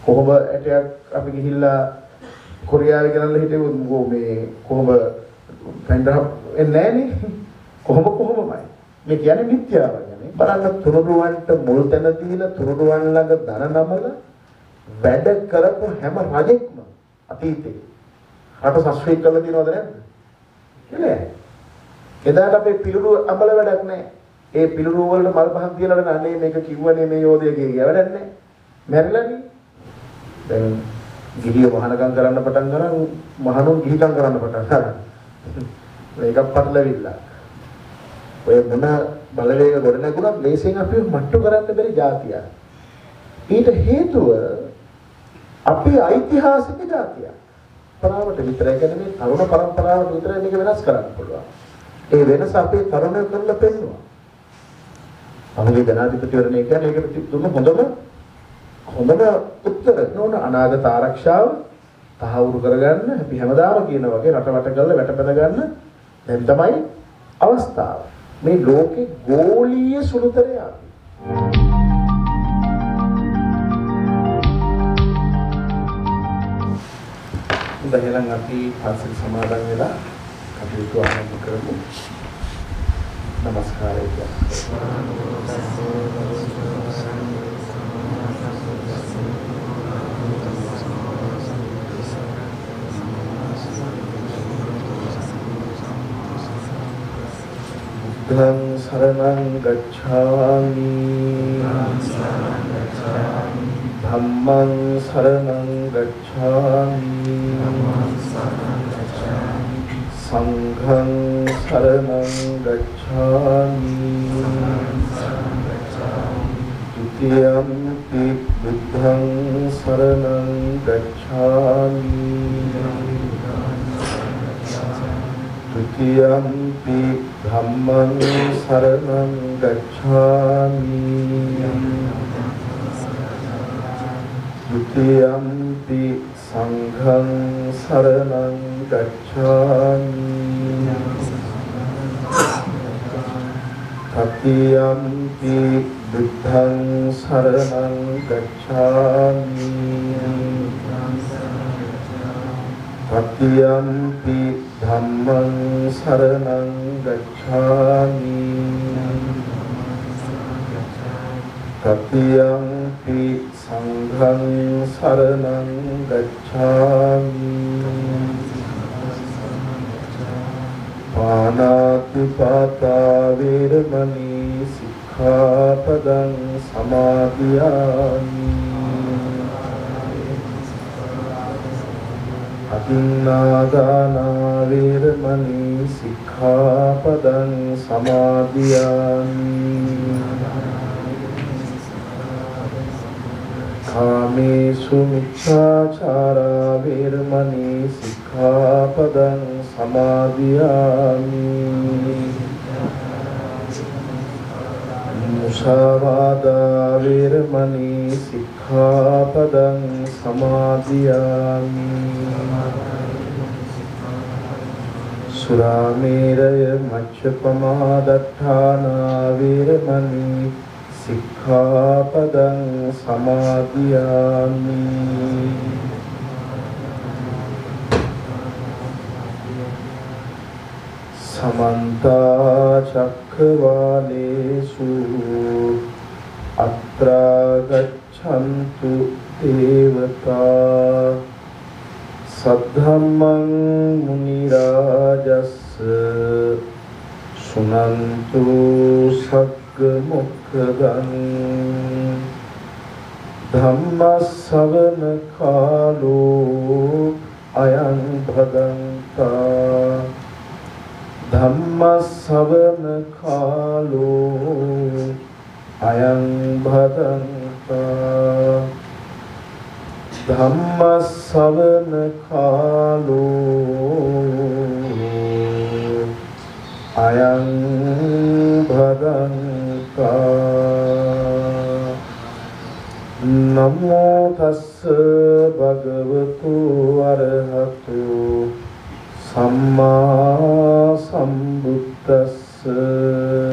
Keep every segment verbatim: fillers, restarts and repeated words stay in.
කොහොම ඇටයක් අපි ගිහිල්ලා කොරියාවේ ගෙනල්ලා හිටියෝ මේ කොහොම පෙන්ඩර් එන්නේ නැහනේ. කොහොම කොහොමමයි. මේ කියන්නේ මිත්‍යාව කියන්නේ. බලන්න තුනුරුවන්ට මුල් තැන දීලා තුනුරුවන් ළඟ ධන නමල වැඩ කරපු හැම රජෙක්ම අතීතේ රට සස්ත්‍රීක කරලා තියෙනවද නැද්ද? නෑ. එදාට අපේ පිළිරු අඹල වැඩක් නෑ. ඒ පිළිරු වලට මල් පහක් තියලා අනේ මේක කිව්වනේ මේ යෝධයගේ කිය වැඩක් නෑ. මැරිලානේ. දැන් ගිහිය වහනකම් කරන්න පටන් ගන්න මහණුන් ගිහිකම් කරන්න පටන් ගන්නවා. මේකක් පටලවිලා. ඔය මොන බලවේග ගොඩ නැගුණත් මේසෙන් අපිව මට්ටු කරන්න බැරි જાතිය. ඊට හේතුව අපේ ඓතිහාසික જાතිය. පරාවට විතරයි කියන්නේ මේ තරුණ පරම්පරාවට විතරයි මේක වෙනස් කරන්න පුළුවන්. ඒ වෙනස අපේ තරුණයෝ කරලා පෙන්නවා. අමුගේ ජනාධිපතිවරණය කියන්නේ ඒකට දුන්න හොඳම හොඳම උත්තර නෝන අනාගත ආරක්ෂාව තහවුරු කරගන්න අපි හැමදාම කියන වගේ රටවට කරලා වැටපැද ගන්න දැන් තමයි අවස්ථාව. මේ ලෝකේ ගෝලීය සුළුතරය අපි. දැන් අපි පස්සේ සමාදන් වෙලා කටයුතු ආරම්භ කරමු. නමස්කාරය බුද්ධං සරණං ගච්ඡාමි ධම්මං සරණං ගච්ඡාමි සංඝං සරණං ගච්ඡාමි ဒုတိယံ පි බුද්ධං සරණං ගච්ඡාමි ဒုတိယံ පි ධම්මං සරණං ගච්ඡාමි ဒုတိယံ පි සංඝං සරණං ගච්ඡාමි တတိယံ පි බුද්ධං සරණං ගච්ඡාමි တတိယံ පි ධම්මං සරණං ගච්ඡාමි တတိယံ පි සංඝං සරණං ගච්ඡාමි ပါဏာတိပါတာဝေရမဏီစိក្ខាပဒံသမာදිယာမိအတိင်္နာဒါနာဝေရမဏီစိក្ខាပဒံသမာදිယာမိකාමේසු මිච්ඡාචාරා වේරමණී සික්ඛාපදං සමාදියාමි මුසාවාදා වේරමණී සික්ඛාපදං සමාදියාමි සුරාමේරය මච්ඡපමා දත්තානා වේරමණී සික්ඛාපදං සමාදියාමි සමන්ත චක්ඛවාලේසු අත්‍රා ගච්ඡන්තු දේවතා සද්ධම්මං මුනි රාජස්ස සුනන්තු සග්ග මොක්ඛදං ධම්ම ශ්‍රවණ කාලෝ අයං භදන්තා ධම්ම ශ්‍රවණ කාලෝ අයං භදන්තා ධම්ම ශ්‍රවණ කාලෝ අයං භදන්තා නමෝ තස්ස භගවතු අරහතු සම්මා සම්බුද්දස්ස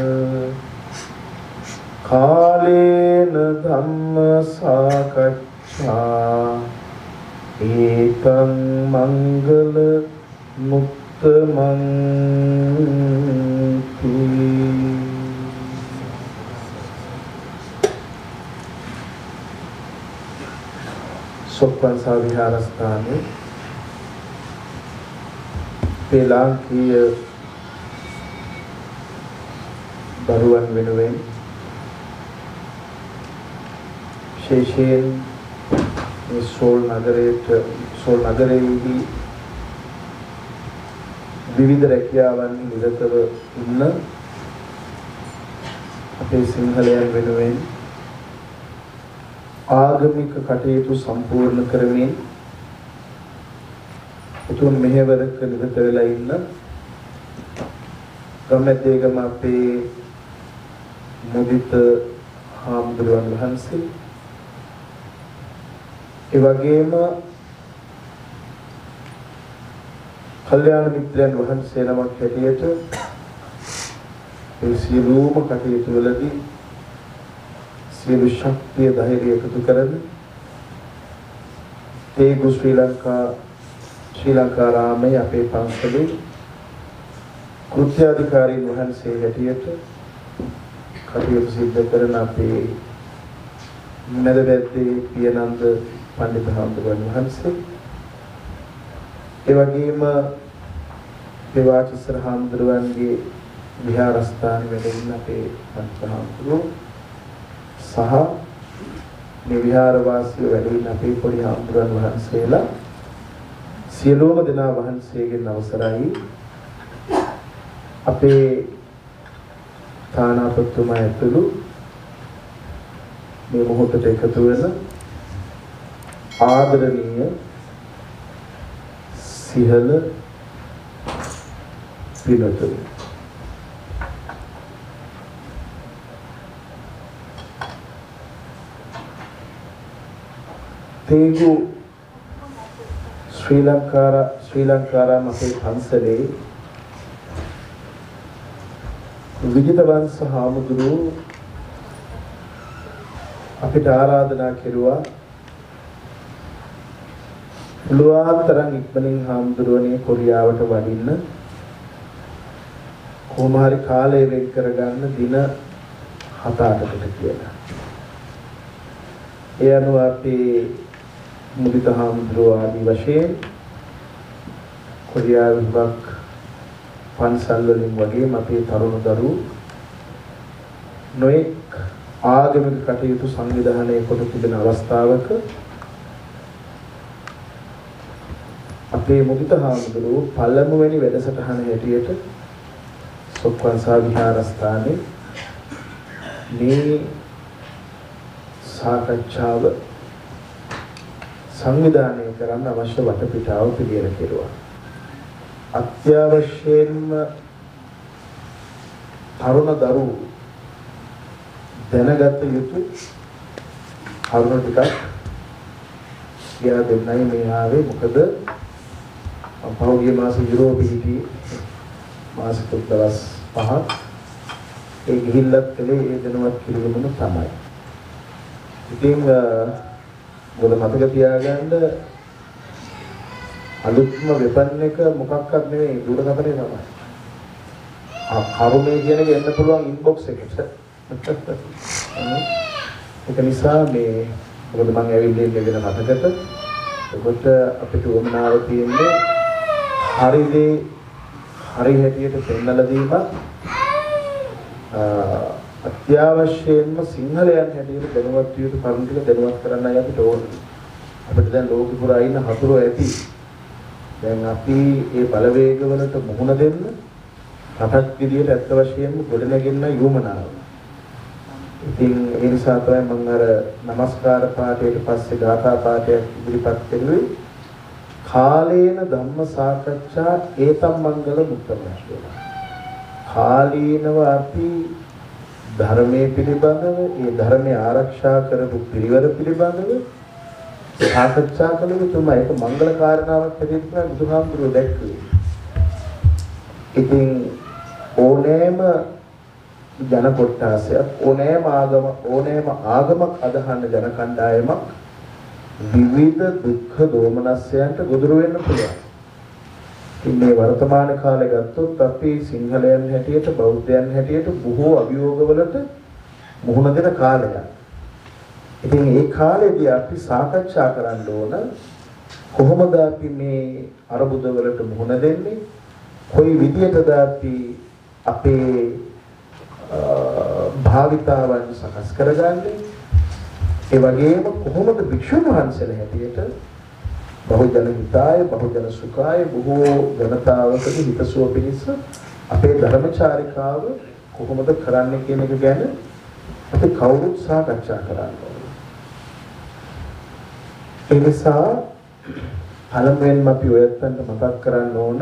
කාලේන ධම්ම සාකච්ඡා ඒකං මංගල මුත්තමං සොප්පන්සා විහාරස්ථානයේ පෙලාංකීය දරුවන් වෙනුවෙන් විශේෂයෙන් මේ සෝල් නගරයේ සෝල් නගරයේදී විවිධ රැකියාවන් නිරතව ඉන්න අපේ සිංහලයන් වෙනුවෙන් ආගමික කටයුතු සම්පූර්ණ කරමින් උතුම් මෙහෙවරක නිරත වෙලා ඉන්න ගම්මැද්දේගම අපේ මුදිත හාමුදුරුවන් වහන්සේ ඒ වගේම කල්යාණ මිත්‍රයන් වහන්සේ නමක් හැටියට ඒ සියලුම කටයුතු වලදී සියලු ශක්තිය ධෛර්යය එකතු කරගෙන තේගු ශ්‍රී ලංකා ශ්‍රී ලංකා රාමයේ අපේ පන්සලේ කෘත්‍යාධිකාරීන් වහන්සේ හැටියට කටයුතු සිදු කරන අපේ මෙදවැද්දේ පියනන්ද පඬිතු හාමුදුරුවන් වහන්සේ ඒ වගේම දේවාචිස්සර හාමුදුරුවන්ගේ විහාරස්ථානයේ වැඩ ඉන්න අපේ පඬිතු හාමුදුරුවෝ සහ මේ විහාර වාසීව වැඩ ඉන්න අපේ පොඩි හාමුදුරුවන් වහන්සේලා සියලුම දෙනා වහන්සේගෙන් අවසරයි අපේ තානාපතිතුමා ඇතුළු මේ මොහොතට එකතු වෙන ආදරණීය සිහල පිළිතුරු තේගු ශ්‍රී ලංකාර ශ්‍රී ලංකාරාම අපේ පන්සලේ විජිත වංශ හාමුදුරුවෝ අපිට ආරාධනා කෙරුවා පුළුවන් තරම් ඉක්මනින් හාමුදුරුවනේ කොරියාවට වඩින්න කොහොම හරි කාලය වෙන් කරගන්න දින හත අටකට කියලා. ඒ අනුව අපේ මුදිත හාමුදුරුවෝ ආදී වශයෙන් කොරියාවක් පන්සල් වලින් වගේම අපේ තරුණ දරුවෝ නොඑක් ආගමික කටයුතු සංවිධානය කොට තිබෙන අවස්ථාවක අපේ මුදිත හාමුදුරුවෝ පළමුවෙනි වැඩසටහන හැටියට සොප්පන්සා විහාරස්ථානයේ මේ සාකච්ඡාව සංවිධානය කරන්න අවශ්‍ය වටපිටාව පිළියෙල කෙරුවා. අත්‍යවශ්‍යයෙන්ම තරුණ දරුවෝ දැනගත යුතු කරුණු ටිකක් කියලා දෙන්නයි මේ ආවේ. මොකද පහුගිය මාසෙ යුරෝපෙ හිටියේ මාස තුනක් දවස් පහක් ඒ ගිහිල්ලත් කලේ ඒ දැනුවත් කිරීමම තමයි. ඉතින් මොකද මතක තියාගන්න අලුත්ම වෙපන් එක මොකක්වත් නෙවෙයි දුරකථනය තමයි. ආ කරුණේ කියන එක එන්න පුළුවන් ඉන්බොක්ස් එකට. ඒක නිසා මේ මොකද මම ඇවිල්ලා ඉන්නේ වෙන රටකට. ඒකට අපිට උවමනාව තියෙන්නේ හරිදී හරි හැටියට පෙන්නලා දීම අත්‍යවශ්‍යයෙන්ම සිංහලයන් හැටියට දැනුවත් විය යුතු කරුණු ටික දැනුවත් කරන්නයි අපිට ඕනේ. අපිට දැන් ලෝකෙ පුරා ඉන්න හතුරෝ ඇති. දැන් අපි මේ බලවේගවලට මුහුණ දෙන්න රටක් විදියට අත්‍ය වශයෙන්ම ගොඩනගෙන්න යොමනාව. ඉතින් ඒ නිසා තමයි මම අර নমස්කාර පාඨයට පස්සේ ගාථා පාඨයක් ඉදිරිපත් කරුවේ. කාලේන ධම්ම සාකච්ඡා ඒතම් මංගල මුත්තමයි කියලා. කාලීනව අපි ධර්මයේ පිළිබඳව ඒ ධර්මය ආරක්ෂා කරපු පිළිවෙල පිළිබඳව සාකච්ඡා කළ යුතුමයි. ඒක මංගල කාරණාවක් හැටියට තමයි බුදුහාමුදුරුවෝ දැක්කේ. ඉතින් ඕනෑම ජන කොට්ටාසයක් ඕනෑම ආගම ඕනෑම ආගමක් අදහන ජන කණ්ඩායමක් විවිධ දුක්ඛ දෝමනස්යන්ට ගොදුරු වෙන්න පුළුවන්. ඉතින් මේ වර්තමාන කාලේ ගත්තොත් අපි සිංහලයන් හැටියට බෞද්ධයන් හැටියට බොහෝ අභියෝගවලට මුහුණ දෙන කාලයක්. ඉතින් මේ කාලේදී අපි සාකච්ඡා කරන්න ඕන කොහොමද අපි මේ අරබුදවලට මුහුණ දෙන්නේ? කොයි විදියටද අපි අපේ භාවිතාවන් සකස් කරගන්නේ? ඒ වගේම කොහොමද භික්ෂුන් වහන්සේලා හැටියට බහුජන හිතාය බහුජන සුඛාය බොහෝ ජනතාවකගේ හිතසුව පිණිස අපේ ධර්මචාරිකාව කොහොමද කරන්නේ කියන එක ගැන අපි කවුරුත් සාකච්ඡා කරන්න ඕනේ. ඒ නිසා පළමුවෙන්ම අපි ඔයත්තන්ට මතක් කරන්න ඕන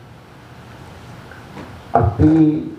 අපි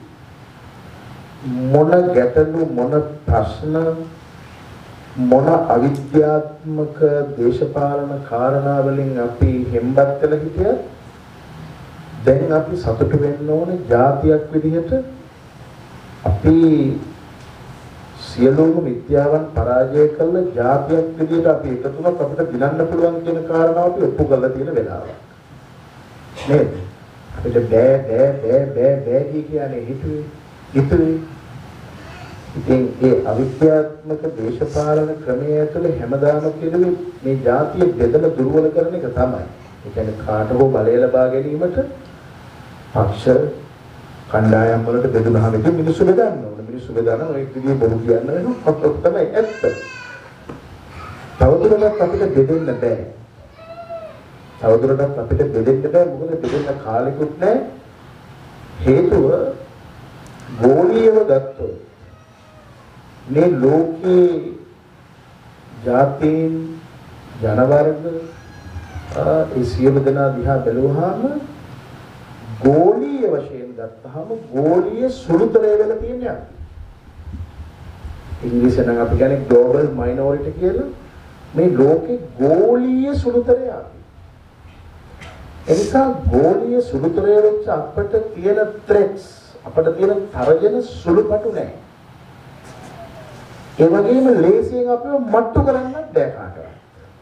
මොන ගැටලු මොන ප්‍රශ්න මොන අවිද්‍යාත්මක දේශපාලන කාරණා වලින් අපි හෙම්බත් වෙලා හිටියත් දැන් අපි සතුටු වෙන්න ඕනේ ජාතියක් විදිහට අපි සියලුම විද්‍යාවන් පරාජය කළ ජාතියක් විදිහට අපි එකතුනක් අපිට දිනන්න පුළුවන් කියන කාරණාව අපි ඔප්පු කරලා තියෙන වෙලාවක් නේද? අපිට බෑ බෑ බෑ බෑ බෑ කියන්නේ හිතුවේ හිතුවේ ඉතින් ඒ අවිද්‍යාත්මක දේශපාලන ක්‍රමය ඇතුළේ හැමදාම කියන්නේ මේ ජාතිය බෙදලා දුර්වල කරන එක තමයි. ඒ කියන්නේ කාට හෝ බලය ලබා ගැනීමට පක්ෂ කණ්ඩායම් වලට බෙදුනහම ඉතින් මිනිස්සු බෙදන්න ඕන. මිනිස්සු බෙදන ඔය විදිහේ බොරු කියන්න වෙනවා. තමයි ඇත්ත. තවදුරටත් අපිට බෙදෙන්න බෑ. තවදුරටත් අපිට බෙදෙන්න බෑ. මොකද බෙදෙන්න කාලෙකුත් නැහැ. හේතුව ගෝලීයව ගත්තොත් මේ ලෝකේ ජාතීන් ජනවර්ග ඒ සියලු දෙනා දිහා බැලුවාම ගෝලීය වශයෙන් ගත්තාම ගෝලීය සුළුතරය වෙලා තියෙනවා. ඉංග්‍රීසියෙන් නම් අපි කියන්නේ global minority කියලා. මේ ලෝකේ ගෝලීය සුළුතරය. එනිසා ගෝලීය සුළුතරය වෙච්ච අපිට තියෙන threats අපිට තියෙන තරජන සුළුපටු නැහැ. ඒ වගේම ලේසියෙන් අපිව මට්ටු කරන්නත් බෑ කාටවත්.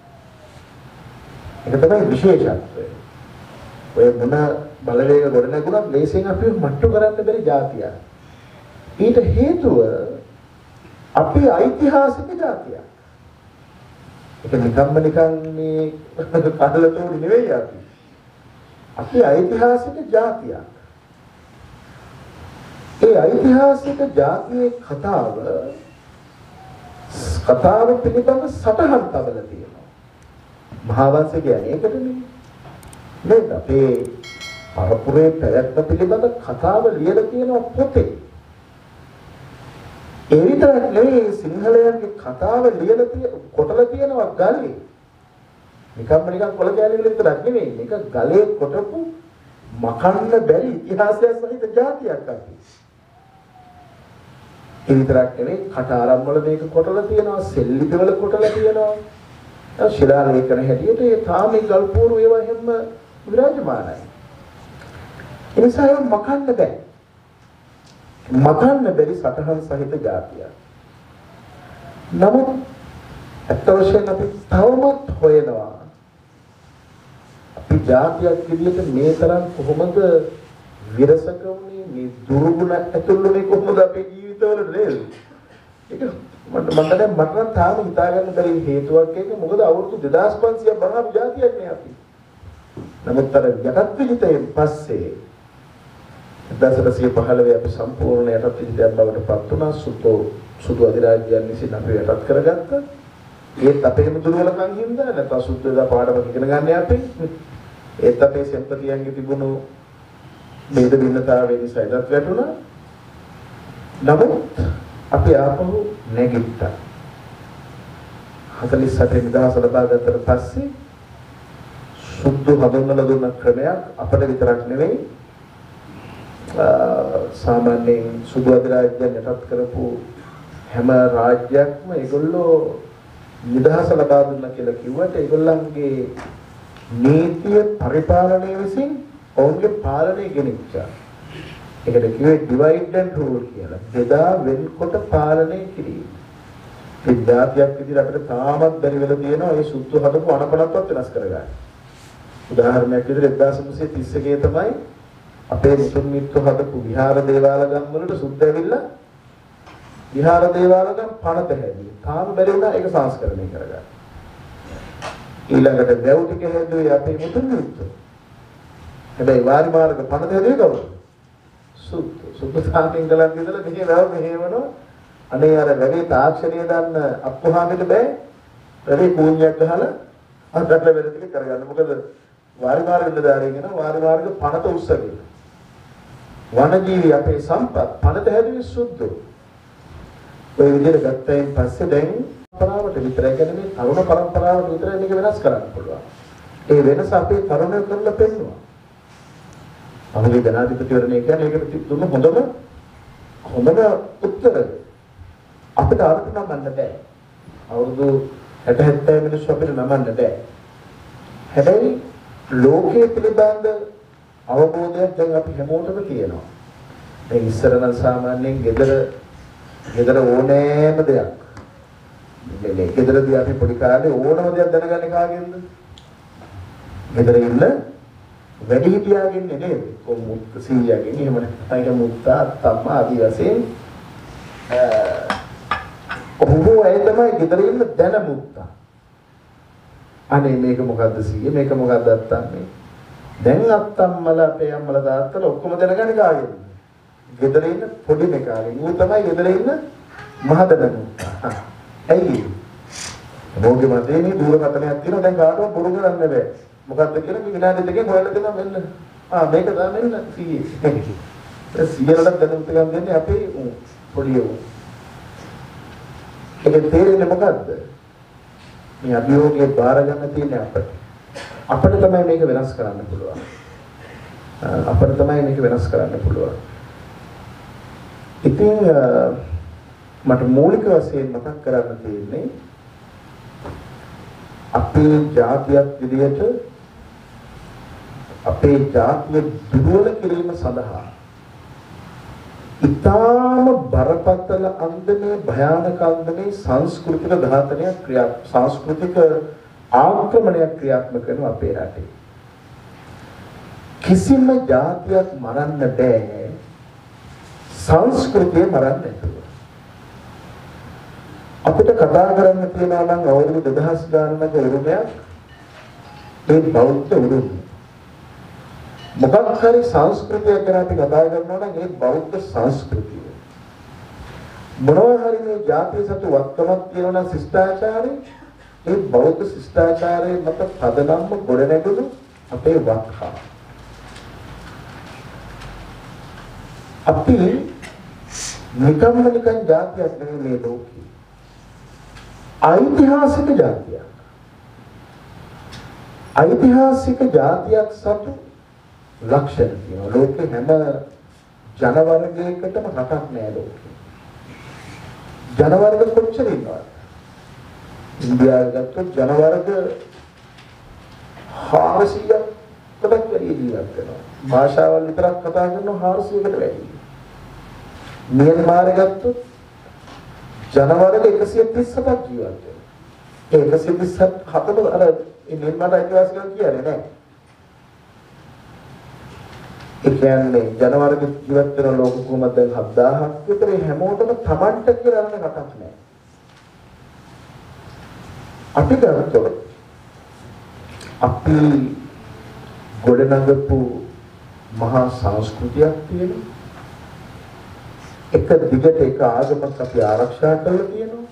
ඒක තමයි විශේෂත්වය. ඔය මොන බලවේග ගොඩ නැගුණත් ලේසියෙන් අපිව මට්ටු කරන්න බැරි જાතියක්. ඊට හේතුව අපි ඓතිහාසික જાතියක්. ඒක නිකම්ම නිකන් මේ කඩලතෝඩි නෙවෙයි අපි. අපි ඓතිහාසික જાතියක්. ඒ ඓතිහාසික જાතියේ කතාව කතාව පිළිබඳ සටහන් තබලා තියෙනවා. මහාවංශ කියන්නේ ඒකටනේ. නේද? අපේ පරපුරේ පැවැත්ම පිළිබඳ කතාව ලියලා තියෙනවා පොතේ. ඒ විතරක් නෙවෙයි සිංහලයන්ගේ කතාව ලියලා තියෙන කොටලා තියෙනවා ගලේ. නිකම්ම නිකන් කොළ කැලේ විතරක් නෙවෙයි. මේක ගලේ කොටපු මකන්න බැරි ඉතිහාසයක් සහිත જાතියක් අපි. ඒ විතරක් නෙවෙයි කට ආරම්භ වල මේක කොටලා තියෙනවා සෙල්ලිපි වල කොටලා තියෙනවා ශිලා ලේඛන හැටියට ඒ තාමේ ගල්පෝරු ඒවා හැම විරාජමානයි. ඒ නිසා ඒක මකන්න බෑ. මකන්න බැරි සතහන් සහිත જાතියක්. නමුත් අත් වශයෙන් අපි තවමත් හොයනවා අපි જાතියක් විදිහට මේ තරම් කොහොමද විරසක වුනේ මේ දුර්ගුණ ඇතුළුනේ කොහොමද අපේ ජීවිතවල නේද? ඒක මට මට දැන් මට නම් තාම හිතා ගන්න බැරි හේතුවක් ඒක මොකද අවුරුදු දෙදාස් පන්සියයක් බංගපු જાතියක් නේ අපි. නමුත් අර යටත් විජිතයෙන් පස්සේ එක්දාස් නවසිය පහළොව අපි සම්පූර්ණ යටත් විජිතයක් බවට පත් වුණා. සුදු සුදු අධිරාජ්‍යයන් විසින් අපි යටත් කරගත්තා. ඒත් අපේම දුර්වලකම් හින්දා නැත්නම් සුදුදා පාඩම ඉගෙන ගන්න අපි. ඒත් අපේ සෙම්පතියන්ගේ තිබුණු මේද බින්නතාවයේ නිසා ඉදත් වැටුණා. නමුත් අපි ආපහු නැගිට්ටා. හතළිස් අටේ නිදහස ලබා ගත්තට පස්සේ සුදු හඳුන්වලා දුන්න ක්‍රමයක් අපිට විතරක් නෙවෙයි සාමාන්‍යයෙන් සුදු අධිරාජ්‍යයන් යටත් කරපු හැම රාජ්‍යයක්ම ඒගොල්ලෝ නිදහස ලබා දුන්නා කියලා කිව්වට ඒගොල්ලන්ගේ නීතිය පරිපාලනය විසින් ඔවුන්ගේ පාලනය ගෙනිච්චා. ඒකට කිව්වේ divide and rule කියලා. බෙදා වෙන්කොට පාලනය කිරීම. ඒ જાතියක් විදිහට අපිට තාමත් බැරි වෙලා තියෙනවා ඒ සුද්ධ හදපු අනපනත්වත් වෙනස් කරගන්න. උදාහරණයක් විදිහට එක්දාස් නවසිය තිස් එකේ තමයි අපේ මුතුන් මිත්තු හදපු විහාර දේවාල ගම් වලට සුද්ධ ඇවිල්ලා විහාර දේවාල ගම් පනත හැදුවේ. තාම බැරි වුණා ඒක සංස්කරණය කරගන්න. ඊළඟට වැව් ටික හැදුවේ අපේ මුතුන් මිත්තු. හැබැයි වාරි මාර්ග පනත හැදුවේ කවුද? සුද්ධ. සුද්ධ සාමින් ගලන් ඉඳලා මෙහි වැව් මෙහෙවනවා. අනේ අර වැඩි තාක්ෂණය දන්න අප්පුහාමිට බෑ. වැඩි කූණ්‍යක් ගහලා අදට වැඩ ටික කරගන්න. මොකද වාරි මාර්ග ඉඳලාරින් යන වාරි මාර්ග පනත උස්සගෙන. වනජීවි අපේ සම්පත් පනත හැදුවේ සුද්ධ. ඔය විදිහට ගත්තයින් පස්සේ දැන් පරාවට විතරයි කියන්නේ මේ තරුණ පරම්පරාවට විතරයි මේක වෙනස් කරන්න පුළුවන්. ඒ වෙනස අපේ තරුණයෝ කරලා පෙන්නවා. අපේ ජනාධිපතිවරණය කියන්නේ ඒකට දුන්න හොඳම හොඳම උත්තරය. අපිට අරක නමන්න බෑ. අවුරුදු හැට හැත්තෑ මිනිස්සු අපිට නමන්න බෑ. හැබැයි ලෝකයේ පිළිබඳ අවබෝධයක් දැන් අපි හැමෝටම තියෙනවා. දැන් ඉස්සර නම් සාමාන්‍යයෙන් ගෙදර ගෙදර ඕනෑම දෙයක් මේ ගෙදරදී අපි පොඩි කාලේ ඕනම දෙයක් දැනගන්නේ කාගෙන්ද? ගෙදර ඉන්න වැඩි හිටියාගෙන් නේද? කොමුත් සීයාගෙන් එහෙම නැත්නම් මුත්තා අත්තම්මා ආදී වශයෙන් ඔහු ඒ තමයි ගෙදර ඉන්න දැන මුත්තා. අනේ මේක මොකද්ද සීයේ මේක මොකද්ද අත්තම්මේ? දැන් අත්තම්මලා අපේ අම්මලා තාත්තලා ඔක්කොම දැනගන්නේ කාගෙන්ද? ගෙදර ඉන්න පොඩි මෙකාගෙන්. ඌ තමයි ගෙදර ඉන්න මහදැන මුත්තා. ඇයි? මොකද මතේනේ දුරකථනයක් තියෙනවා දැන් කාටවත් බොරු කරන්න බෑ. මොකද්ද කියලා මේ විනාඩි දෙකෙන් හොයලා දෙනවා මෙන්න. ආ මේක තමයි මෙන්න සීයේ. ඒ සීයලට දැනුම් ටිකක් දෙන්නේ අපේ පොඩි උ. ඒක තේරෙන්නේ මොකද්ද? මේ අභියෝගයේ බාර ගන්න තියෙන්නේ අපිට. අපිට තමයි මේක වෙනස් කරන්න පුළුවන්. අපිට තමයි මේක වෙනස් කරන්න පුළුවන්. ඉතින් මට මූලික වශයෙන් මතක් කරන්න තියෙන්නේ අපේ ජාතියක් විදියට අපේ ජාතිය දුර්වල කිරීම සඳහා ඊටාම බරපතල අන්දමේ භයානක අන්දමේ සංස්කෘතික ඝාතනයක් ක්‍රියා සංස්කෘතික ආක්‍රමණයක් ක්‍රියාත්මක කරන අපේ රටේ කිසිම ජාතියක් මරන්න බෑ සංස්කෘතිය මරන්න නැතුව. අපිට කතා කරන්න තියෙනවා නම් අවුරුදු දෙදහස් ගානක උරුමයක් ඒ බෞද්ධ උරුම. මොකක් හරි සංස්කෘතියක් ගැන අපි කතා කරනවා නම් ඒ බෞද්ධ සංස්කෘතිය. මොනවා හරි මේ ජාතිය සතු වත්කමක් තියෙනවා නම් ශිෂ්ටාචාරය ඒ බෞද්ධ ශිෂ්ටාචාරයේ මත පදනම්ම ගොඩනැගුණු අපේ වත්කම. අපි නිකම්ම නිකන් ජාතියක් නෙමෙයි මේ ලෝකේ. ඓතිහාසික ජාතියක්. ඓතිහාසික ජාතියක් සතු ලක්ෂණ තියෙනවා. ලෝකේ හැම ජන වර්ගයකටම රටක් නෑ ලෝකේ. ජන වර්ග කොච්චර ඉන්නවද? ඉන්දියාව ගත්තොත් ජන වර්ග හාරසියක් කට වැඩි ජීවත් වෙනවා. භාෂාවල් විතරක් කතා කරනවා හාරසියකට වැඩි. මියන්මාර් ගත්තොත් ජන වර්ග එකසිය තිස් හතක් ජීවත් වෙනවා. ඒ එකසිය තිස් හතම අර මියන්මාර් අයිතිවාසිකම් කියන්නේ නැහැ. ඒ කියන්නේ ජන වර්ග ජීවත් වෙන ලෝක කොහොමද දැන් හත්දාහක් විතර හැමෝටම තමන්ට කියලා අරන කතාවක් නැහැ. අපි ගත්තොත් අපි ගොඩනගපු මහා සංස්කෘතියක් තියෙනවා. එක දිගට එක ආගමක් අපි ආරක්ෂා කරලා තියෙනවා.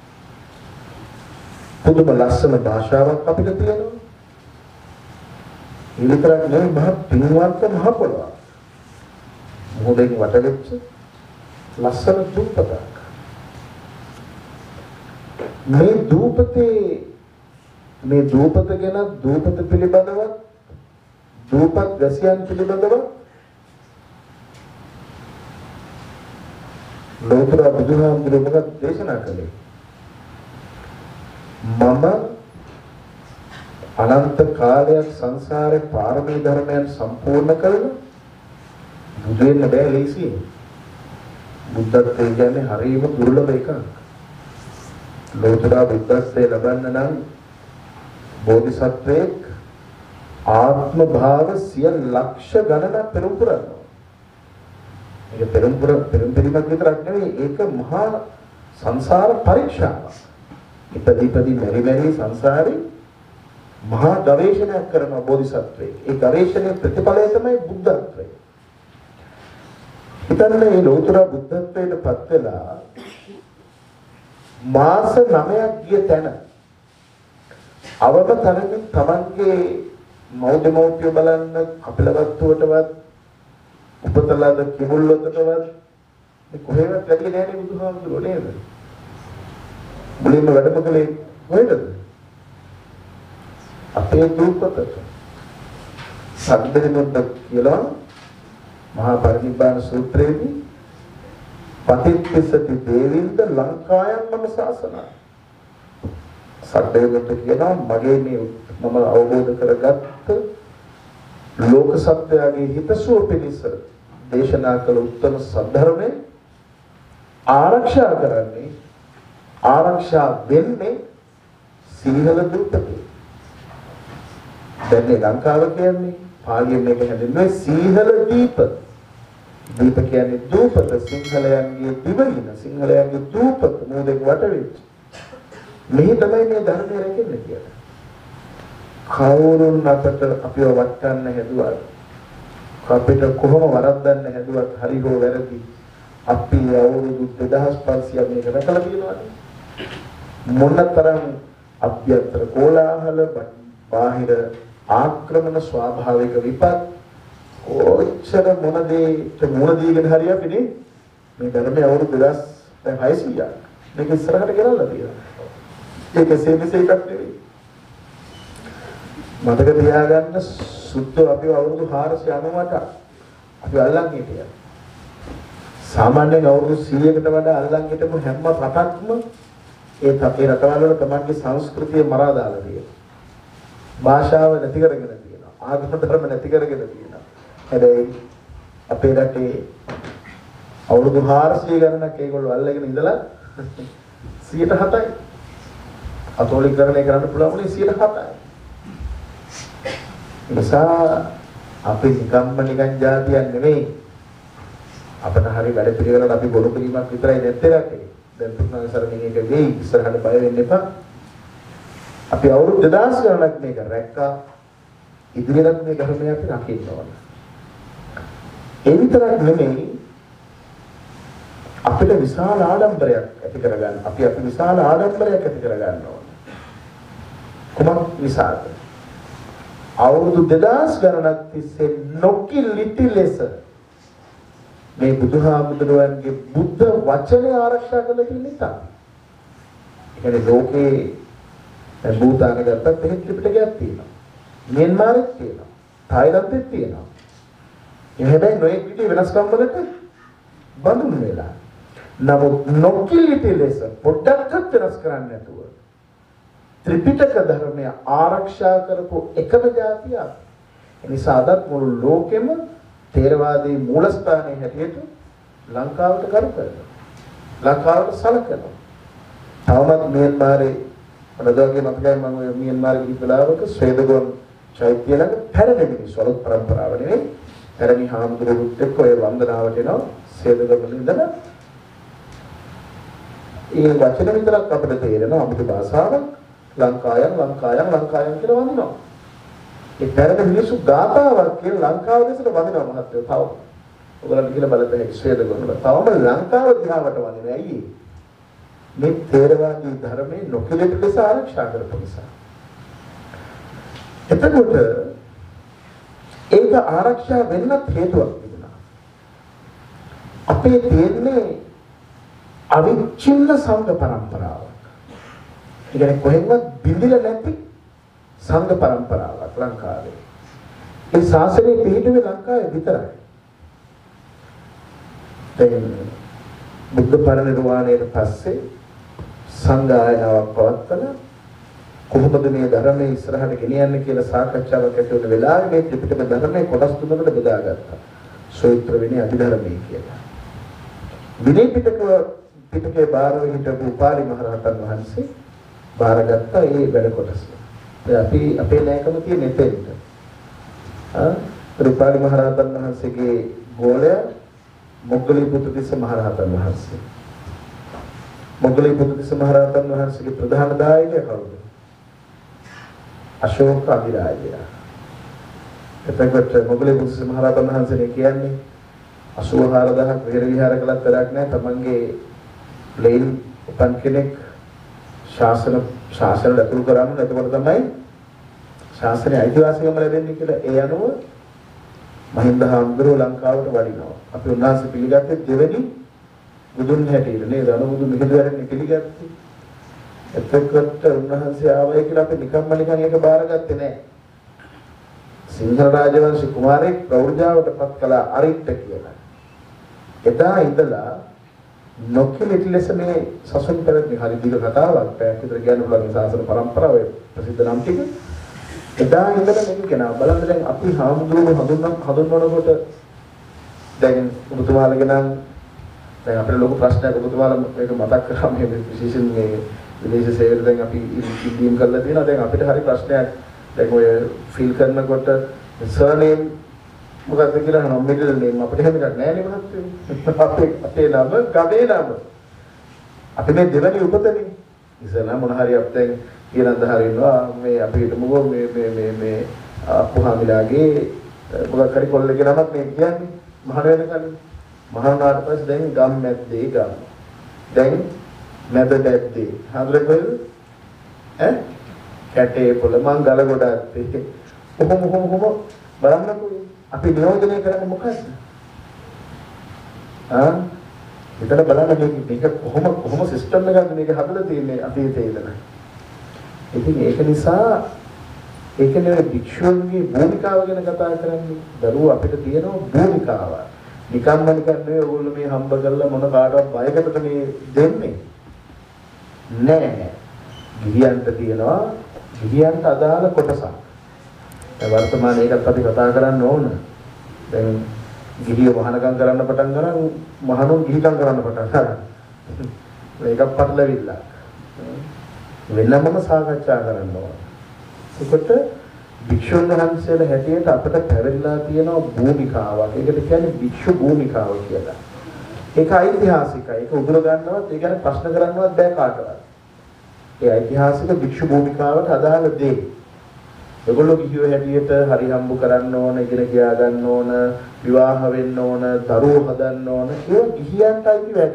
පුදුම ලස්සන භාෂාවක් අපිට තියෙනවා. ඒ විතරක් නෙවෙයි මහ පින්වත් මහ පොළොවක්. මොහොතෙන් වටවෙච්ච ලස්සන දූපතක්. මේ දූපතේ මේ දූපත ගැන දූපත පිළිබඳව දූපත් වැසියන් පිළිබඳව ලෝතර බුදුහාමුදුරුවෝ මොකක්ද දේශනා කළේ? මම අනන්ත කාලයක් සංසාරේ පාරමී ධර්මයන් සම්පූර්ණ කරලා බුදු වෙන්න බෑ ලේසියෙන්. බුද්ධත්වයේ කියන්නේ හරියම දුර්ලභ එකක්. ලෝතර බුද්ධත්වයේ ලබන්න නම් බෝධිසත්වයෙක් ආත්ම භාව සිය ලක්ෂ ගණනක් පෙරම් පුරනවා. ඒක පෙරම් පුර පෙරම් පිළිමක් විතරක් නෙවෙයි ඒක මහා සංසාර පරීක්ෂාවක්. ඉපදී ඉපදී මෙරි මෙරි සංසාරේ මහා ගවේෂණයක් කරන බෝධිසත්වයෙක්. ඒ ගවේෂණයේ ප්‍රතිඵලය තමයි බුද්ධත්වය. හිතන්න මේ ලෝතර බුද්ධත්වයට පත් වෙලා මාස නවයක් ගිය තැන අවම තරමින් තමන්ගේ මෞඩ මෞපිය බලන්න කපිලවත්තුවටවත් උපතලාද කිමුල්ලොතටවත් මේ කොහෙවත් වැඩි නෑනේ බුදුහාමුදුරුවෝ නේද? මුලින්ම වැඩම කළේ කොහෙද? අපේ දූපතට. සම්බෙදෙන්නත් කියලා මහා පරිනිබ්බාන සූත්‍රයේදී පටිච්චසති දේවින්ද ලංකායන් මම ශාසනයි. සත්‍යයට කියනවා මගේ මේ මම අවබෝධ කරගත්ත ලෝක සත්‍යයේ හිතසුව පිණිස දේශනා කළ උත්තම සද්ධර්මයේ ආරක්ෂා කරන්නේ ආරක්ෂා වෙන්නේ සීහල දූපතේ. දැන් මේ ලංකාව කියන්නේ පාලියෙන් මේක හැදෙන්නේ සීහල දීප. දීප කියන්නේ දූපත සිංහලයන්ගේ දිවයින සිංහලයන්ගේ දූපත මොදෙක් වට වෙච්ච. මේ තමයි මේ ධර්මය රැකෙන්නේ කියලා. කවුරුන් අපට අපිව වටන්න හැදුවා. අපිට කොහොම වරද්දන්න හැදුවත් හරි හෝ වැරදි අපි අවුරුදු දෙදහස් පන්සියයක් මේක රැකලා තියෙනවානේ. මොනතරම් අභ්‍යන්තර කෝලාහල බාහිර ආක්‍රමණ ස්වාභාවික විපත් ඔච්චර මොනදේට මොන දීගෙන හරි අපිනේ මේ ධර්මයේ අවුරුදු දෙදහස් හයසියයක් මේක ඉස්සරහට ගෙනල්ලා තියෙනවා. ඒක සේමිසේ එකක් නෙවෙයි. මතක තියාගන්න සුද්ධ අපිව අවුරුදු හාරසිය අනූඅට අපි අල්ලන් හිටියා. සාමාන්‍යයෙන් අවුරුදු සීයකට වඩා අල්ලන් හිටපු හැම රටක්ම ඒ අපේ රටවල වල තමන්ගේ සංස්කෘතිය මරා දාලා තියෙනවා. භාෂාව නැති කරගෙන තියෙනවා. ආගම ධර්ම නැති කරගෙන තියෙනවා. හැබැයි අපේ රටේ අවුරුදු හාරසිය ගණනක් ඒගොල්ලෝ අල්ලගෙන ඉඳලා සියයට හතයි. අතෝලිකරණය කරන්න පුළුවන් වුණේ සියයට හතයි. නිසා අපි නිකම්ම නිකන් જાතියක් නෙමෙයි. අපිට හරි වැඩ පිළිවෙලට අපි බොරු පිළිමක් විතරයි නැත්තේ රටේ. දැන් තුන්වන සරණින් එක වෙයි ඉස්සරහට බය වෙන්න එපා. අපි අවුරුදු දෙදහස් ගණනක් මේක රැක්කා. ඉදිරියට මේ ධර්මය අපි රකින්න ඕන. ඒ විතරක් නෙමෙයි අපිට විශාල ආඩම්බරයක් ඇති කරගන්න. අපි අපි විශාල ආඩම්බරයක් ඇති කරගන්න ඕන. කොහොමද විශාල? අවුරුදු දෙදහස් ගණනක් තිස්සේ නොකිලිටි ලෙස මේ බුදුහාමුදුරුවන්ගේ බුද්ධ වචනය ආරක්ෂා කරලා තියෙන නිසා. ඒ කියන්නේ ලෝකේ භූතාන ගත්තත් එහෙත් ත්‍රිපිටකයක් තියෙනවා. මියන්මාරෙත් තියෙනවා. තායිලන්තෙත් තියෙනවා. ඒ හැබැයි නොයෙක් විදිහේ වෙනස්කම් වලට බඳුන් වෙලා. නමුත් නොකිලිටි ලෙස පොඩ්ඩක්වත් වෙනස් කරන්නේ නැතුව ත්‍රිපිටක ධර්මය ආරක්ෂා කරපු එකම ජාතිය. ඒ නිසා අදත් මුළු ලෝකෙම තේරවාදී මූලස්ථානයේ හැටියට ලංකාවට කරු කරනවා. ලංකාවට සලකනවා. තවමත් මියන්මාරේ අදගේ මතකයි මම ඔය මියන්මාරේ ගිහින් වෙලාවක ස්වේදගොන් චෛත්‍ය ළඟ පැරණි මිනිස්සු අලුත් පරම්පරාව නෙවෙයි. පැරණි හාමුදුරුවෝත් එක්ක ඔය වන්දනාවට එනවා ස්වේදගොන් ඉඳලා. ඒ වචන විතරක් අපිට තේරෙනවා අමුතු භාෂාවක්. ලංකායන් ලංකායන් ලංකායන් කියලා වඳිනවා. ඒ පැරණි මිනිස්සු ගාථාවක් කියලා ලංකාව දෙසට වඳිනවා මහත්තයෝ තව. ඔයගොල්ලන් කියලා බලපෑ ශ්‍රේදගොන්න. තවම ලංකාව දිහාවට වඳිනවා. ඇයි? මේ තේරවාදී ධර්මයේ නොකිලෙට ලෙස ආරක්ෂා කරපු නිසා. එතකොට ඒක ආරක්ෂා වෙන්නත් හේතුවක් තිබුණා. අපේ තියෙන්නේ අවිච්ඡින්න සංඝ පරම්පරාව. ඒ කියන්නේ කොහෙන්වත් බිඳිලා නැති සංඝ පරම්පරාවක් ලංකාවේ. ඒ ශාසනය පිහිටුවේ ලංකාවේ විතරයි. දැන් බුද්ධ පරිනිර්වාණයට පස්සේ සංඝායනාවක් පවත්වලා කොහොමද මේ ධර්මයේ ඉස්සරහට ගෙනියන්නේ කියලා සාකච්ඡාවක් ඇති වුණ වෙලාවේ මේ ත්‍රිපිටක ධර්මයේ කොටස් තුනකට බෙදාගත්තා. සූත්‍ර විනය අභිධර්මයේ කියලා. විනය පිටක පිටකේ බාරව හිටපු උපාලි මහරහතන් වහන්සේ බාරගත්ත ඒ වැඩ කොටස. අපි අපේ නෑකම තියෙන එතෙන්ට. ආ උපාලි මහරහතන් වහන්සේගේ ගෝලයා මොග්ගලී පුත්තිස්ස මහරහතන් වහන්සේ. මොග්ගලී පුත්තිස්ස මහරහතන් වහන්සේගේ ප්‍රධාන දායකයා කවුද? අශෝක අධිරාජයා. එතකොට මොග්ගලී පුත්තිස්ස මහරහතන් වහන්සේ කියන්නේ අසූ හාරදහක් විහෙර විහාර කළත් වැඩක් නැහැ. තමන්ගේ ප්ලේන් උපන් කෙනෙක් ශාසන ශාසන ලකුණු කරන්නේ. එතකොට තමයි ශාසනයේ අයිතිවාසිකම ලැබෙන්නේ කියලා. ඒ අනුව මහින්ද හාමුදුරුවෝ ලංකාවට වඩිනවා. අපි උන්වහන්සේ පිළිගත්තේ දෙවෙනි බුදුන් හැටියට නේද? අනුබුදු මිහිඳුවරන් පිළිගත්තේ. එතකොට උන්වහන්සේ ආවයි කියලා අපි නිකම්ම නිකන් ඒක බාරගත්තේ නැහැ. සිංහල රාජවංශ කුමාරයෙක් ප්‍රෞಢාවටපත් කළා අරිට්ට කියලා. එදා ඉඳලා නොකිලිටි ලෙස මේ සසුන් පැවැත්මේ හරි දීර්ඝ කතාවක් පැයක් විතර කියන්න පුළුවන් සාසන පරම්පරාවේ ප්‍රසිද්ධ නම් ටික. එදා ඉඳලා මේක කෙනා බලන්න දැන් අපි හාමුදුරුවෝ හඳුන්වන හඳුන්වනකොට දැන් ඔබතුමාලගේ නම් දැන් අපේ ලොකු ප්‍රශ්නයක් ඔබතුමාලා මේක මතක් කරා මේ විශේෂයෙන් මේ විදේශ සේවයට දැන් අපි ඉදීම් කරලා තියෙනවා. දැන් අපිට හරි ප්‍රශ්නයක් දැන් ඔය ෆීල් කරනකොට සර්නේම් මොකක්ද කියලා අහනවා මිඩල් නේම් අපිට හැම එකක් නැහැ නේ මහත්තයෝ. අපේ අපේ නම ගමේ නම. අපි මේ දෙවනි උපතනේ. ඉතලා මොන හරි අපෙන් කියනද හරිනවා මේ අපි හිතමුකෝ මේ මේ මේ මේ අපුහාමිලාගේ මොකක් හරි කොල්ලගේ නමක් මේ කියන්නේ මහාන වෙනකන් මහානාට පස්සේ දැන් ගම් මැද්දේ ගම්. දැන් මැද දැද්දේ. හඳුරේ කොහෙද? ඈ කැටේ පොළ මංගල ගොඩක්. කොහොම කොහොම කොහොම බලන්නකෝ අපි නියෝජනය කරන්නේ මොකක්ද? ආ විතර බලන්න මේක මේක කොහොම කොහොම සිස්ටම් එකක්ද මේක හදලා තියෙන්නේ අතීතයේ ඉඳලා. ඉතින් ඒක නිසා ඒකනේ භික්ෂුන්ගේ භූමිකාව ගැන කතා කරන්නේ. දරුවෝ අපිට තියෙනවා භූමිකාව. නිකම්ම නිකන් නෙවෙයි ඕගොල්ලෝ මේ හම්බ කරලා මොන කාටවත් බයකටද මේ දෙන්නේ? නෑ. ගිහියන්ට තියෙනවා ගිහියන්ට අදාළ කොටසක්. දැන් වර්තමානයේ ඒකත් අපි කතා කරන්න ඕන. දැන් ගිහියෝ වහනකම් කරන්න පටන් ගන්න මහණුන් ගිහිකම් කරන්න පටන් ගන්නවා. මේකක් පටලවිල්ල. වෙනමම සාකච්ඡා කරන්න ඕන. ඒකට භික්ෂුන් වහන්සේලා හැටියට අපිට පැවරිලා තියෙන භූමිකාවක්. ඒකට කියන්නේ භික්ෂු භූමිකාව කියලා. ඒක ඓතිහාසිකයි. ඒක උදුර ගන්නවත් ඒ කියන්නේ ප්‍රශ්න කරන්නවත් බෑ කාටවත්. ඒ ඓතිහාසික භික්ෂු භූමිකාවට අදාළ දේ. ඒගොල්ලෝ ගිහියෝ හැටියට හරි හම්බු කරන්න ඕන, ඉගෙන ගියා ගන්න ඕන, විවාහ වෙන්න ඕන, දරුවෝ හදන්න ඕන. ඒ ගිහියන්ට අයිති වැඩ.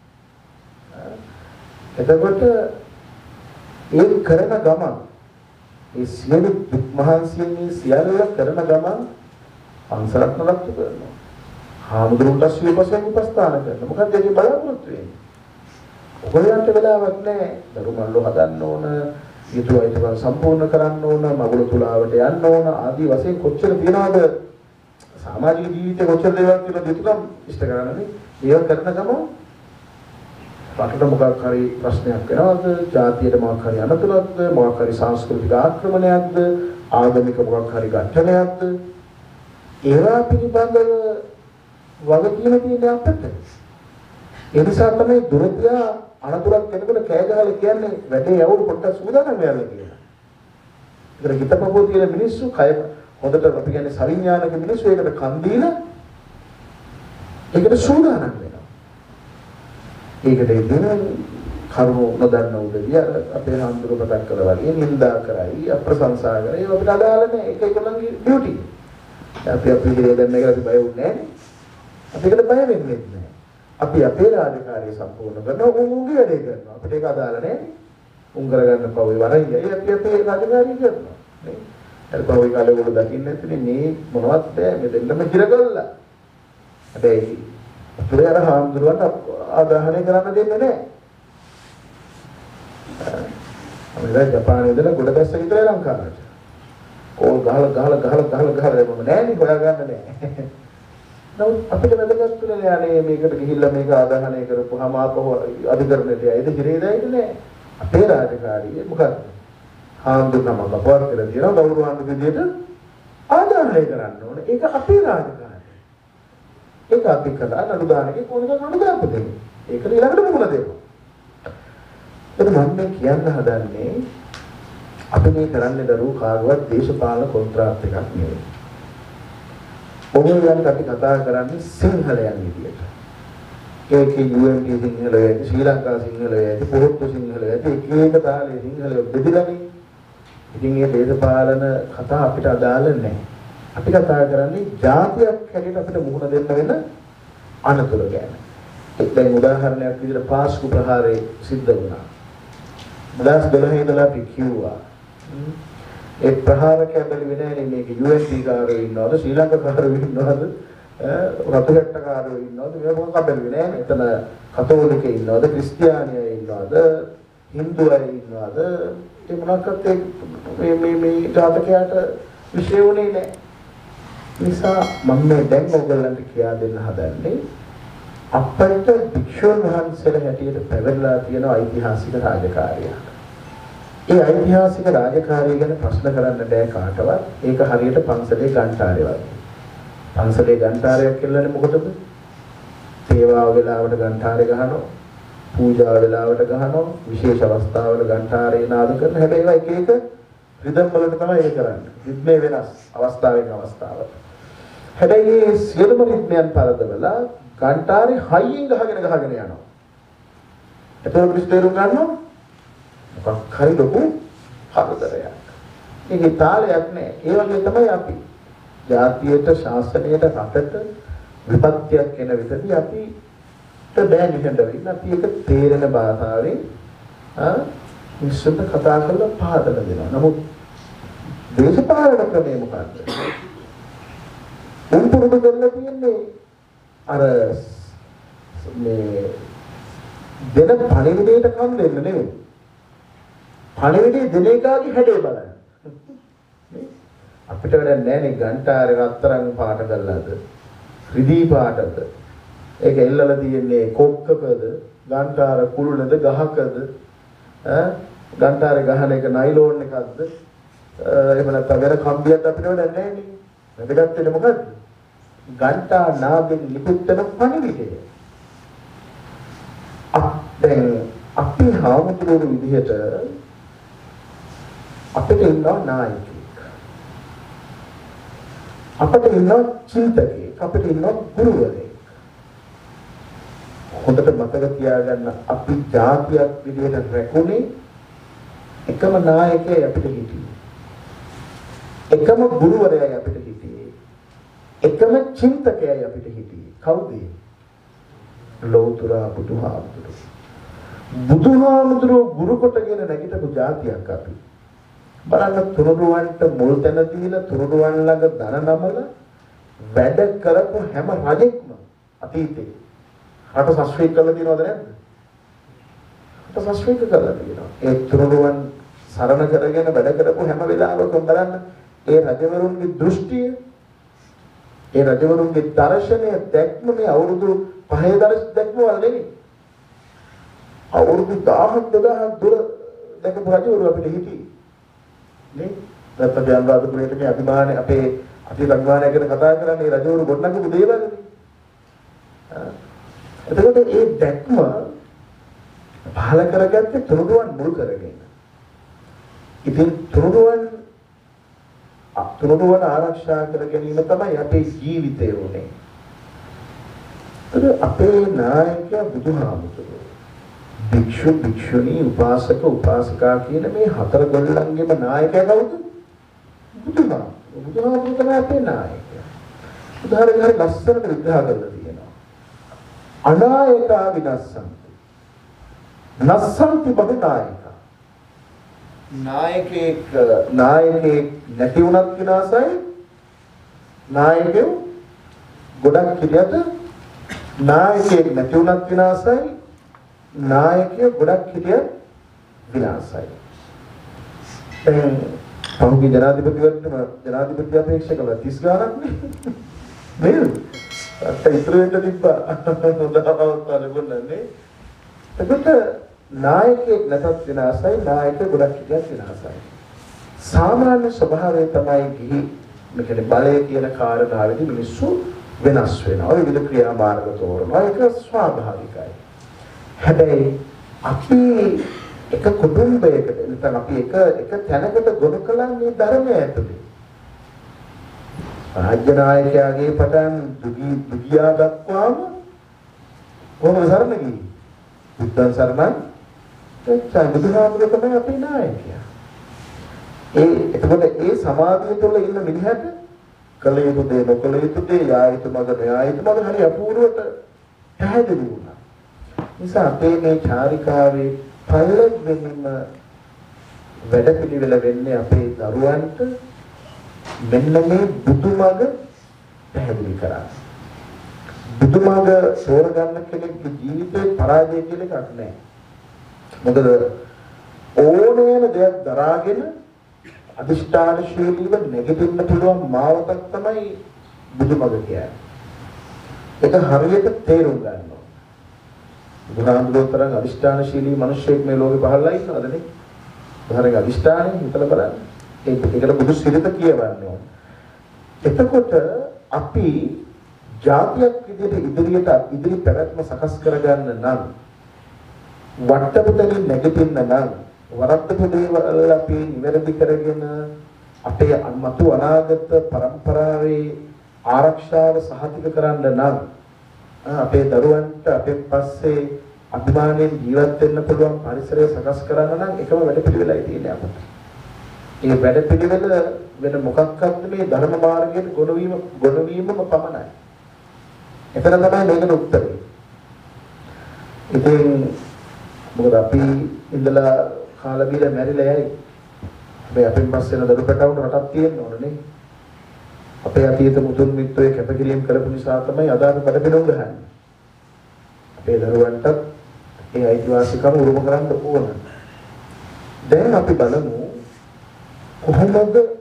එතකොට ඒ කරන ගමන් ඒ සියලු දුක් මහන්සියනේ සියල්ල කරන ගමන් අන්සරත් නලත් කරනවා. හාමුදුරුන්ට සියපසෙන් උපස්ථාන කරනවා. මොකද ඒකේ බලාපොරොත්තු වෙන්නේ? ඔයගොල්ලන්ට වෙලාවක් නැහැ. දරුමල්ලෝ හදන්න ඕන, ඊටුවයිට සම්පූර්ණ කරන්න ඕන, මගුල තුලාවට යන්න ඕන ආදී වශයෙන් කොච්චර තියනවද? සමාජික ජීවිතේ කොච්චර දේවල් තියෙනවද කියලා ඉෂ්ට කරන්නේ. ඒක කරන ගමන් රටට මොකක් හරි ප්‍රශ්නයක් වෙනවද? ජාතියට මොකක් හරි අනතුරක්ද? මොකක් හරි සංස්කෘතික ආක්‍රමණයක්ද? ආගමික මොකක් හරි ගැටලයක්ද? ඒවා පිළිබඳව වගකීම තියෙන අපිට. ඒ නිසා තමයි දුරදියා අනතුරක් වෙනකොට කෑ ගහලා කියන්නේ වැඩේ යවුරු පොට්ටක් සූදානම් වෙලා කියලා. ඒතර හිතපපුව තියෙන මිනිස්සු කය හොඳට අපි කියන්නේ සවිඥානික මිනිස්සු ඒකට කන් දීලා ඒකට සූදානම් වෙනවා. ඒකට දෙන කරුණු නොදන්න උදවිය අපේ හාමුදුරුවෝ මතක් කළා වගේ නින්දා කරයි අප්‍රශංසා කරයි ඒක අපිට අදාළ නැහැ. ඒක ඒගොල්ලන්ගේ ඩියුටි. අපි අපි ඉගෙන ගන්න එකට අපි බය වෙන්නේ නැහැ. අපිට බය වෙන්නේ නැහැ. අපි අපේ රාජකාරිය සම්පූර්ණ කරනවා උන්ගේ වැඩේ කරනවා. අපිට ඒක අදාළ නැහැ. උන් කරගන්න පොවේ වරයි අපි අපේ රාජකාරිය කරනවා. නේ? අර පොවේ කාලේ වල දකින්න නැත්නම් මේ මොනවත් බෑ මේ දෙන්නම හිරගල්ලා. හැබැයි අපේ අර හාමුදුරුවන්ට ආදාහනය කරන්න දෙන්නේ නැහැ. අපිට ජපානයේ ඉඳලා ගොඩ දැස්ස විතරයි ලංකාවට. කෝල් ගහලා ගහලා ගහලා ගහලා ගහලා මම නෑනේ හොයාගන්න නෑ. නමුත් අපිට වැදගත් තුනේ යන්නේ මේකට ගිහිල්ලා මේක ආදාහනය කරපුවාම ආපහු අධිකරණයට යයිද හිරේදයිද නෑ. අපේ රාජකාරිය මොකක්ද? හාමුදුරුවම අපවත් කියලා දිනන ගෞරවාන්විත විදියට ආදාහනය කරන්න ඕනේ. ඒක අපේ රාජකාරිය. ඒක අපි කළා නඩු දානකේ කොහොමද නඩු දාපු දෙන්නේ? ඒක ඊළඟට මුණ දෙනවා. ඒක මම මේ කියන්න හදන්නේ අපි මේ කරන්නේ දරුවෝ කාගවත් දේශපාලන කොන්ත්‍රාත් එකක් නෙවෙයි. ඔයගොල්ලන්ට අපි කතා කරන්නේ සිංහලයන් විදියට. ඒකේ යු එන් පී සිංහලය, ශ්‍රී ලංකා සිංහලය, පොහොට්ටු සිංහලය, එක එක තාලේ සිංහලය බෙදලානේ. ඉතින් මේ දේශපාලන කතා අපිට අදාළ නැහැ. අපි කතා කරන්නේ ජාතියක් හැටියට අපිට මුහුණ දෙන්න වෙන අනතුරු ගැන. දැන් උදාහරණයක් විදිහට පාස්කු ප්‍රහාරය සිද්ධ වුණා. දවස් දොළහ ඉඳලා අපි කිව්වා ඒ ප්‍රහාරකයන් බැලුවේ නැහැ මේක යු එන් පී කාරයෝ ඉන්නවද ශ්‍රී ලංකාකාරයෝ ඉන්නවද රතුගැට්ටකාරයෝ ඉන්නවද මේක මොකක්ද බැලුවේ නැහැ. එතන කතෝලිකයෝ ඉන්නවද ක්‍රිස්තියානියෝ ඉන්නවද හින්දු අය ඉන්නවද ඒ මොනක්වත් මේ මේ මේ ජාතකයට විශේෂ වුණේ නැහැ. නිසා මම මේ දැන් ඔයගොල්ලන්ට කියා දෙන්න හදන්නේ අපිට භික්ෂුන් වහන්සේලා හැටියට පැවරලා තියෙන ඓතිහාසික රාජකාරියක්. ඒ ඓතිහාසික රාජකාරිය ගැන ප්‍රශ්න කරන්න බෑ කාටවත්. ඒක හරියට පන්සලේ ඝණ්ඨාරය වගේ. පන්සලේ ඝණ්ඨාරයක් කියලානේ මොකටද? සේවාව වෙලාවට ඝණ්ඨාරය ගහනවා, පූජා වෙලාවට ගහනවා, විශේෂ අවස්ථාවල ඝණ්ඨාරය නාද කරන හැබැයි ඒක එක එක රිද්ම් වලට තමයි ඒක කරන්නේ. රිද්මේ වෙනස් අවස්ථාවෙන් අවස්ථාවට. හැබැයි මේ සියලුම රිද්මයන් පරදවලා ඝණ්ඨාරේ හයියෙන් ගහගෙන ගහගෙන යනවා. එතකොට ක්‍රිස්තේරුම් ගන්නවා මොකක් හරි ලොකු හතරයක්. ඒකේ තාලයක් නෑ. ඒ වගේ තමයි අපි. ජාතියට, ශාසනයට, රටට විපත්තියක් එන විටදී අපිට බෑ නිකන් වෙන්න. අපි ඒක තේරෙන භාෂාවෙන් ආ විශ්වත කතා කරලා පාදක දෙනවා. නමුත් දේශපාලන ක්‍රමය මොකක්ද? උන් පුරුදු කරලා තියෙන්නේ අර මේ දෙන පණිවිඩයට කන් දෙන්න නෙවෙයි. පණිවිඩයේ දෙන එකාගේ හැඩය බලන්න. අපිට වැඩක් නැහැ නේ ඝණ්ඨාරේ රත්තරන් පාට කරලාද රිදී පාටද ඒක එල්ලලා තියෙන්නේ කොක්කකද ඝණ්ඨාර කුළුණද ගහකද ඈ ඝණ්ඨාරේ ගහන එක නයිලෝන් එකක්ද එහෙම නැත්නම් වෙන කම්බියක් අපිට වැඩක් නැහැ නේ වැදගත් වෙන්නේ මොකද්ද ඝණ්ඨා නාදෙන් නිකුත් වෙන පණිවිඩය දැන් අපි හාමුදුරුවෝ විදිහට අපිට ඉන්නවා නායකයෙක් අපිට ඉන්නවා චින්තකයෙක් අපිට ඉන්නවා ගුරුවරයෙක් හොඳට මතක තියාගන්න අපි ජාතියක් විදිහට රැකුනේ එකම නායකයෙක් අපිට හිටියේ එකම ගුරුවරයෙක් අපිට හිටියේ එකම චින්තකයෙක් අපිට හිටියේ කවුද ලෞතර බුදුහාමුදුරුවෝ බුදුහාමුදුරුවෝ ගුරු කොටගෙන නැගිටපු ජාතියක් අපි බලන්න තුනුරුවන්ට මුල් තැන දීලා තුනුරුවන් ළඟ ධන නමල වැඩ කරපු හැම රජෙක්ම අතීතේ රට සස්ත්‍රීක කරලා තියෙනවද නැද්ද? රට සස්ත්‍රීක කරලා තියෙනවා. ඒ තුනුරුවන් සරණ කරගෙන වැඩ කරපු හැම වෙලාවකම බලන්න ඒ රජවරුන්ගේ දෘෂ්ටිය ඒ රජවරුන්ගේ දර්ශනය දැක්ම මේ අවුරුදු පහේ දර්ශ දැක්ම වල නෙවෙයි. අවුරුදු දහයක් දෙකක් දුර දැකපු රජවරු අපිට හිටියේ. නේ? නැත්නම් ජනවාදපුරේට මේ අභිමානය අපේ අතීත අභිමානය ගැන කතා කරන්නේ රජවරු ගොඩනගපු දේවල්නේ. එතකොට ඒ දැක්ම පහල කරගත්තේ තුනුරුවන් මුල් කරගෙන. ඉතින් තුනුරුවන් තුනුරුවන් ආරක්ෂා කර ගැනීම තමයි අපේ ජීවිතය උනේ. ඒක අපේ නායකයා බුදුහාමුදුරුවෝ. භික්ෂු භික්ෂුණී උපාසක උපාසිකා කියන මේ හතර ගොල්ලන්ගේම නායකයා කවුද? බුදුහාමුදුරුවෝ. බුදුහාමුදුරුවෝ තමයි අපේ නායකයා. උදාහරණයක් හරි ලස්සනට විග්‍රහ කරලා තියෙනවා. අනායකා විනස්සන්ති. නස්සන්ති බහු නායකා. නායකෙක් නායකෙක් නැති වුණත් විනාසයි. නායකයෝ ගොඩක් හිටියට නායකයෙක් නැති වුණත් විනාසයි. නායකයෝ ගොඩක් හිටියත් විනාසයි. දැන් පහුගිය ජනාධිපතිවරයාටම ජනාධිපති අපේක්ෂකව තිස් ගානක් නේ. නේද? අත ඉතුරු වෙන්න තිබ්බා. හොඳවතාවල් ලැබුණානේ. එතකොට නායකයෙක් නැතත් විනාසයි, නායකයෝ ගොඩක් හිටියත් විනාසයි. සාමාන්‍ය ස්වභාවය තමයි ගිහි මෙතන බලය කියන කාරණාවෙදි මිනිස්සු වෙනස් වෙනවා. විවිධ ක්‍රියාමාර්ග තෝරනවා. ඒක ස්වාභාවිකයි. හැබැයි අපි එක කුටුම්බයකට නැත්නම් අපි එක එක තැනකට ගොනු කළා මේ ධර්මය ඇතුලේ. රාජ්‍ය නායකයාගේ පටන් දුගී දුගියා දක්වාම කොහොමද සරණ ගියේ? බුද්ධං සරණං එච්චා බුදුහාමුදුරුවෝ තමයි අපේ නායකයා. ඒ එතකොට ඒ සමාධිය තුළ ඉන්න මිනිහට කල යුතු දේ නොකල යුතු දේ යා යුතු මඟ නොයා යුතු මඟ හරි අපූර්වට පැහැදිලි වුණා. නිසා අපේ මේ චාරිකාවේ පළවෙනිම වැඩපිළිවෙල වෙන්නේ අපේ දරුවන්ට මෙන්න මේ බුදුමඟ පැහැදිලි කරා. බුදුමඟ සෝරගන්න කෙනෙක්ගේ ජීවිතේ පරාජය කියලා එකක් නැහැ. මොකද ඕනෑම දෙයක් දරාගෙන අදිෂ්ඨානශීලීව නැගිටින්න පුළුවන් මාවතක් තමයි බුදුමඟ කියන්නේ. ඒක හරියට තේරුම් ගන්න ඕනේ. බුදුහාමුදුරුවෝ තරම් අදිෂ්ඨානශීලී මිනිස්සෙක් මේ ලෝකේ පහළලා ඉන්නවද නේ? උදාහරණයක් අදිෂ්ඨානෙ හිතලා බලන්න. ඒකට බුදු සිරිත කියවන්නේ ඕනේ. එතකොට අපි ජාතියක් විදිහට ඉදිරියට ඉදිරි පැවැත්ම සකස් කරගන්න නම් වටපිටාවෙන් නැගිටින්න නම් වරද්දපු දේවල් අපි නිවැරදි කරගෙන අපේ අන්මතු අනාගත පරම්පරාවේ ආරක්ෂාව සහතික කරන්න නම් අපේ දරුවන්ට අපේ පස්සේ අභිමානයෙන් ජීවත් වෙන්න පුළුවන් පරිසරය සකස් කරන්න නම් එකම වැඩපිළිවෙලයි තියෙන්නේ අපිට. මේ වැඩපිළිවෙල වෙන මොකක්වත් නෙමේ ධර්ම මාර්ගයෙන් ගොනවීම ගොනවීමම පමණයි. එතන තමයි මේකට උත්තරේ. ඉතින් මොකද අපි ඉඳලා කාලා බීලා මැරිලා යයි. මේ අපෙන් පස්සේ යන දරු පැටවුන් රටක් තියෙන්න ඕන නේ. අපේ අතීත මුතුන් මිත්තෝ කැපකිරීම කරපු නිසා තමයි අද අපි බඩ පිනුම් ගහන්නේ. අපේ දරුවන්ට ඒ අයිතිවාසිකම් උරුම කරන්න ඕන. දැන් අපි බලමු කොහොමද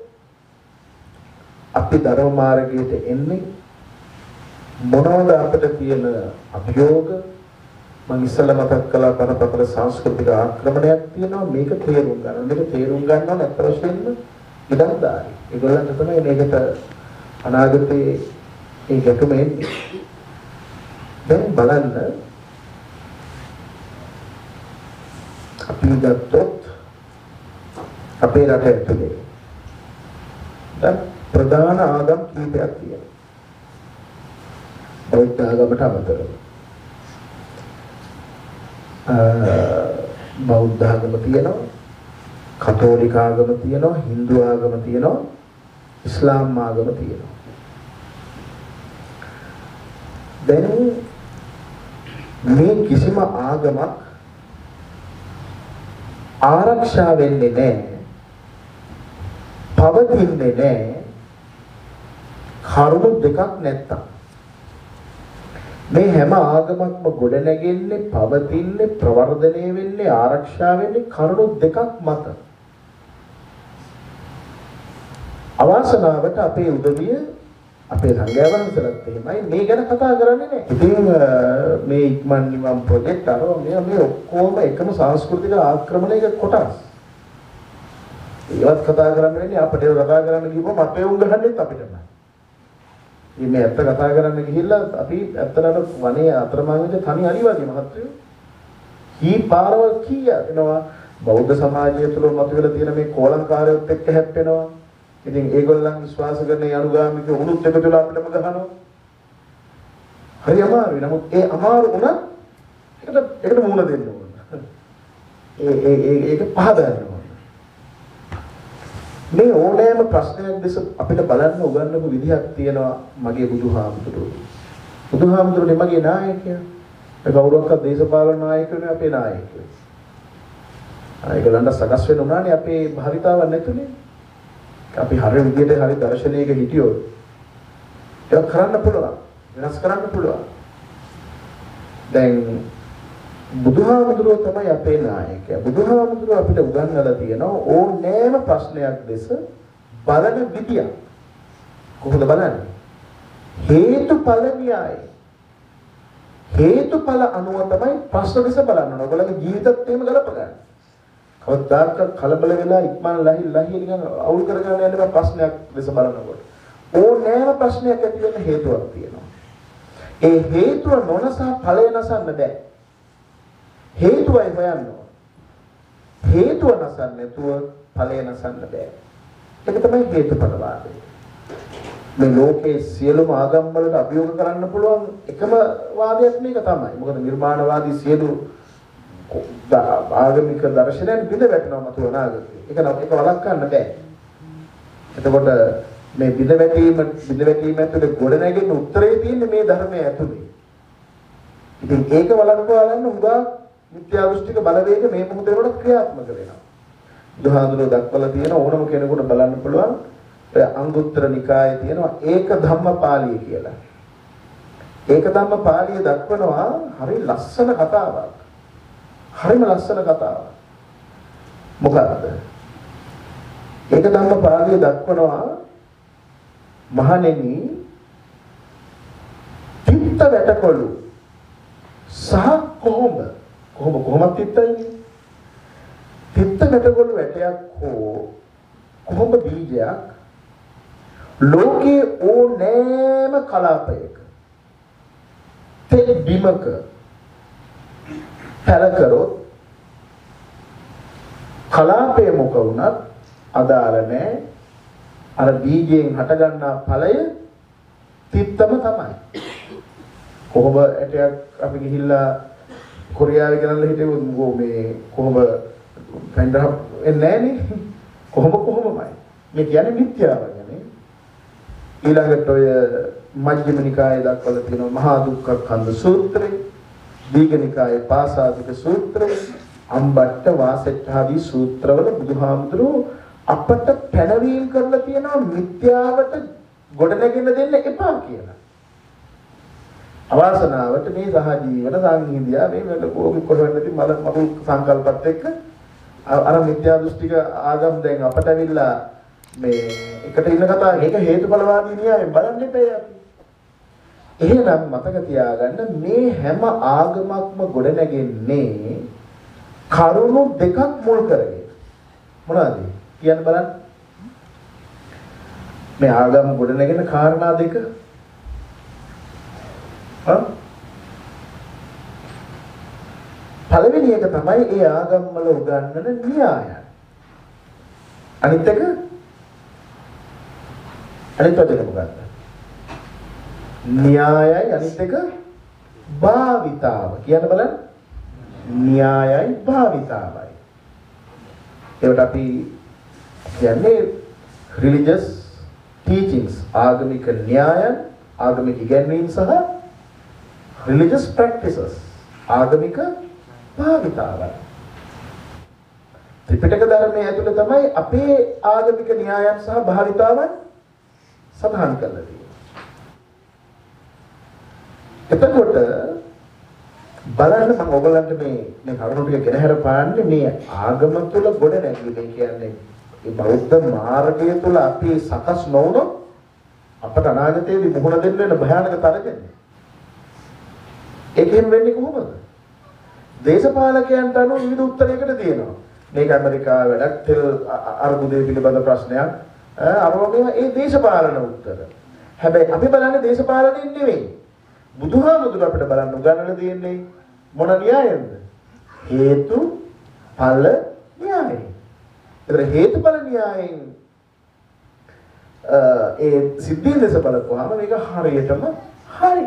අපි ධර්ම මාර්ගයට එන්නේ? මොනවද අපිට තියෙන අභියෝග? මම ඉස්සෙල්ලා මතක් කළා කරපතර සංස්කෘතික ආක්‍රමණයක් තියෙනවා. මේක තේරුම් ගන්න. මේක තේරුම් ගන්නව නැත්ත වශයෙන්ම ඉඩම්දාරි. ඒගොල්ලන්ට තමයි මේකට අනාගතයේ මේ ගැටුම එන්නේ. දැන් බලන්න අපි ගත්තොත් අපේ රට ඇතුලේ දැන් ප්‍රධාන ආගම් කීපයක් තියෙනවා. බෞද්ධ ආගමට අමතරව බෞද්ධ ආගම තියෙනවා, කතෝලික ආගම තියෙනවා, හින්දු ආගම තියෙනවා, ඉස්ලාම් ආගම තියෙනවා. දැන් මේ කිසිම ආගමක් ආරක්ෂා වෙන්නේ නැහැ, පවතින්නේ නැහැ කරුණු දෙකක් නැත්තම්. මේ හැම ආගමක්ම ගොඩ නැගෙන්නේ, පවතින්නේ, ප්‍රවර්ධනය වෙන්නේ, ආරක්ෂා වෙන්නේ කරුණු දෙකක් මත. අවාසනාවට අපේ උදවිය අපේ සංඝයා වහන්සේලාත් එහෙමයි මේ ගැන කතා කරන්නේ නැහැ. ඉතින් මේ ඉක්මන් නිවන් ප්‍රොජෙක්ට් අර මේ මේ ඔක්කොම එකම සංස්කෘතික ආක්‍රමණයක කොටස්. ඒවත් කතා කරන්න වෙන්නේ අපිට කතා කරන්න ගිහුවම අපේ උන් ගහන්නෙත් අපිටම. මේ ඇත්ත කතා කරන්න ගිහිල්ලා අපි ඇත්තටම වනේ අතරමංගද තනි අනිවාර්ය මහත්වෝ. කී පාරවල් කීයක් එනවා බෞද්ධ සමාජය තුළ මතුවලා තියෙන මේ කෝලංකාරයොත් එක්ක හැප්පෙනවා. ඉතින් ඒගොල්ලන් විශ්වාස කරන යනුගාමික උණුත් එකතු වෙලා අපිටම ගහනවා. හරි අමාරුයි. නමුත් ඒ අමාරු උනත් ඒකට ඒකට මුහුණ දෙන්න ඕන. ඒ ඒ ඒක පහදන්න ඕන. මේ ඕනෑම ප්‍රශ්නයක් දැස අපිට බලන්න උගන්වපු විදිහක් තියෙනවා මගේ බුදුහාමුදුරුවෝ. බුදුහාමුදුරුවනේ මගේ නායකයා. ඒ කවුරක්වත් දේශපාලන නායකයෝ නෙවෙයි අපේ නායකයෝ. ඒගොල්ලන්ට සකස් වෙන්න උනානේ අපේ භාවිතාවක් නැතුනේ. අපි හරිය විදිහට හරිය දර්ශනයක හිටියොත් ඒක කරන්න පුළුවන්. වෙනස් කරන්න පුළුවන්. දැන් බුදුහාමුදුරුවෝ තමයි අපේ නායකයා. බුදුහාමුදුරුවෝ අපිට උගන්වලා තියෙනවා ඕනෑම ප්‍රශ්නයක් දැස බලන විදිය. කොහොමද බලන්නේ? හේතුඵල න්‍යාය. හේතුඵල අනුව තමයි ප්‍රශ්න දැස බලන්න ඕන. ඔයගොල්ලන්ගේ ජීවිතත් එහෙම ගලප ගන්න. කවදාක කලබල වෙලා ඉක්මන ලහි ලහි නිකන් අවුල් කරගෙන යන්න බෑ ප්‍රශ්නයක් දැස බලනකොට. ඕනෑම ප්‍රශ්නයක් ඇති වෙන්න හේතුවක් තියෙනවා. ඒ හේතුව නොනසා ඵලය නසන්න බෑ. හේතුවයි හොයන්න ඕන. හේතුව නැසන්න නැතුව ඵලය නැසන්න බෑ. ඒක තමයි හේතුඵලවාදය. මේ ලෝකයේ සියලුම ආගම් වලට අභියෝග කරන්න පුළුවන් එකම වාදයක් මේක තමයි. මොකද නිර්මාණවාදී සියලු ආගමික දර්ශනයන් බිඳ වැටෙනවා මත අනාගතේ. ඒක නම් ඒක වළක්වන්න බෑ. එතකොට මේ බිඳ වැටීම බිඳ වැටීම ඇතුලේ ගොඩ නැගෙන උත්තරේ තියෙන්නේ මේ ධර්මයේ ඇතුලේ. ඉතින් ඒක වළක්වා ගන්න උගා මිත්‍යා දෘෂ්ටික බලවේග මේ මොහොතේ වල ක්‍රියාත්මක වෙනවා. බුදුහාඳුරෝ දක්වලා තියෙන ඕනම කෙනෙකුට බලන්න පුළුවන් ඔය අංගුත්තර නිකායේ තියෙනවා ඒක ධම්මපාලිය කියලා. ඒක ධම්මපාලිය දක්වනවා හරි ලස්සන කතාවක්. හරිම ලස්සන කතාවක්. මොකක්ද? ඒක ධම්මපාලිය දක්වනවා මහණෙනි තිත්ත වැටකොළු සහ කොහොම කොහොම කොහොමද තිත්තයි? තිත්ත වැටකොළු වැටයක් හෝ කොහොම බීජයක් ලෝකයේ ඕනෑම කලාපයක තෙල් බිමක පැල කරොත් කලාපය මොක වුණත් අදාළ නැහැ. අර බීජයෙන් හටගන්නා ඵලය තිත්තම තමයි. කොහොම ඇටයක් අපි ගිහිල්ලා කොරියාවේ ගෙනල්ලා හිටියොත් මේ කොහොම පෙන්ඩර් එන්නේ නැහනේ. කොහොම කොහොමමයි. මේ කියන්නේ මිත්‍යාව ගැන. ඊළඟට ඔය මජ්ක්‍ධිම නිකායේ දක්වලා තියෙනවා මහා දුක්ඛ කන්ද සූත්‍රය, දීඝ නිකායේ පාසාදික සූත්‍රය, අම්බට්ට වාසෙට්ට ආදී සූත්‍රවල බුදුහාමුදුරුවෝ අපට පැනවීම කරලා තියෙනවා මිත්‍යාවට ගොඩනැගෙන දෙන්න එපා කියලා. අවාසනාවට මේ සහජීවන සංහිඳියා මේ වල කොහොම කොහෙන්ද නැති මල මකුල් සංකල්පත් එක්ක අර මිත්‍යා දෘෂ්ටික ආගම් දැන් අපට ඇවිල්ලා මේ එකට ඉන්න කතාව ඒක හේතුඵලවාදී න්‍යායෙන් බලන්න එපා අපි. එහෙනම් මතක තියාගන්න මේ හැම ආගමක්ම ගොඩනැගෙන්නේ කරුණු දෙකක් මුල් කරගෙන. මොනවාද? කියන්න බලන්න. මේ ආගම ගොඩනැගෙන කාරණා දෙක. හා? පළවෙනි එක තමයි ඒ ආගම් වල උගන්වන න්‍යාය. අනිත් එක අනිත් එක මොකක්ද? න්‍යායයි අනිත් එක භාවිතාව. කියන්න බලන්න. න්‍යායයි භාවිතාවයි. ඒකට අපි කියන්නේ religious teachings ආගමික න්‍යායන් ආගමික ඉගැන්වීම් සහ religious practices ආගමික භාවිතාවයි. ත්‍රිපිටක ධර්මයේ ඇතුළේ තමයි අපේ ආගමික න්‍යායන් සහ භාවිතාවන් සඳහන් කරලා තියෙන්නේ. එතකොට බලන්න මම ඔයගලන්ට මේ මේ කරුණු ටික ගෙනහැර පාන්නේ මේ ආගම තුල ගොඩ නැගීම කියන්නේ මේ බෞද්ධ මාර්ගය තුල අපි සකස් නොවුනොත් අපට අනාගතයේදී මුහුණ දෙන්න වෙන භයානක තරකන්නේ. ඒකෙන් වෙන්නේ කොහොමද? දේශපාලකයන්ට අනුව විවිධ උත්තරයකට තියෙනවා. මේක ඇමරිකාව වැඩක් තෙල් අර්බුදයේ පිළිබඳ ප්‍රශ්නයක්. අර වගේම ඒ දේශපාලන උත්තර. හැබැයි අපි බලන්නේ දේශපාලනයෙන් නෙවෙයි. බුදුහාමුදුරුවෝ අපිට බලන්න උගන්වලා තියෙන්නේ මොන න්‍යායෙන්ද? හේතු ඵල න්‍යායයි. ඒතර හේතුඵල න්‍යායෙන් ඒ සිද්ධිය දැස බලපුවාම මේක හරියටම හරි.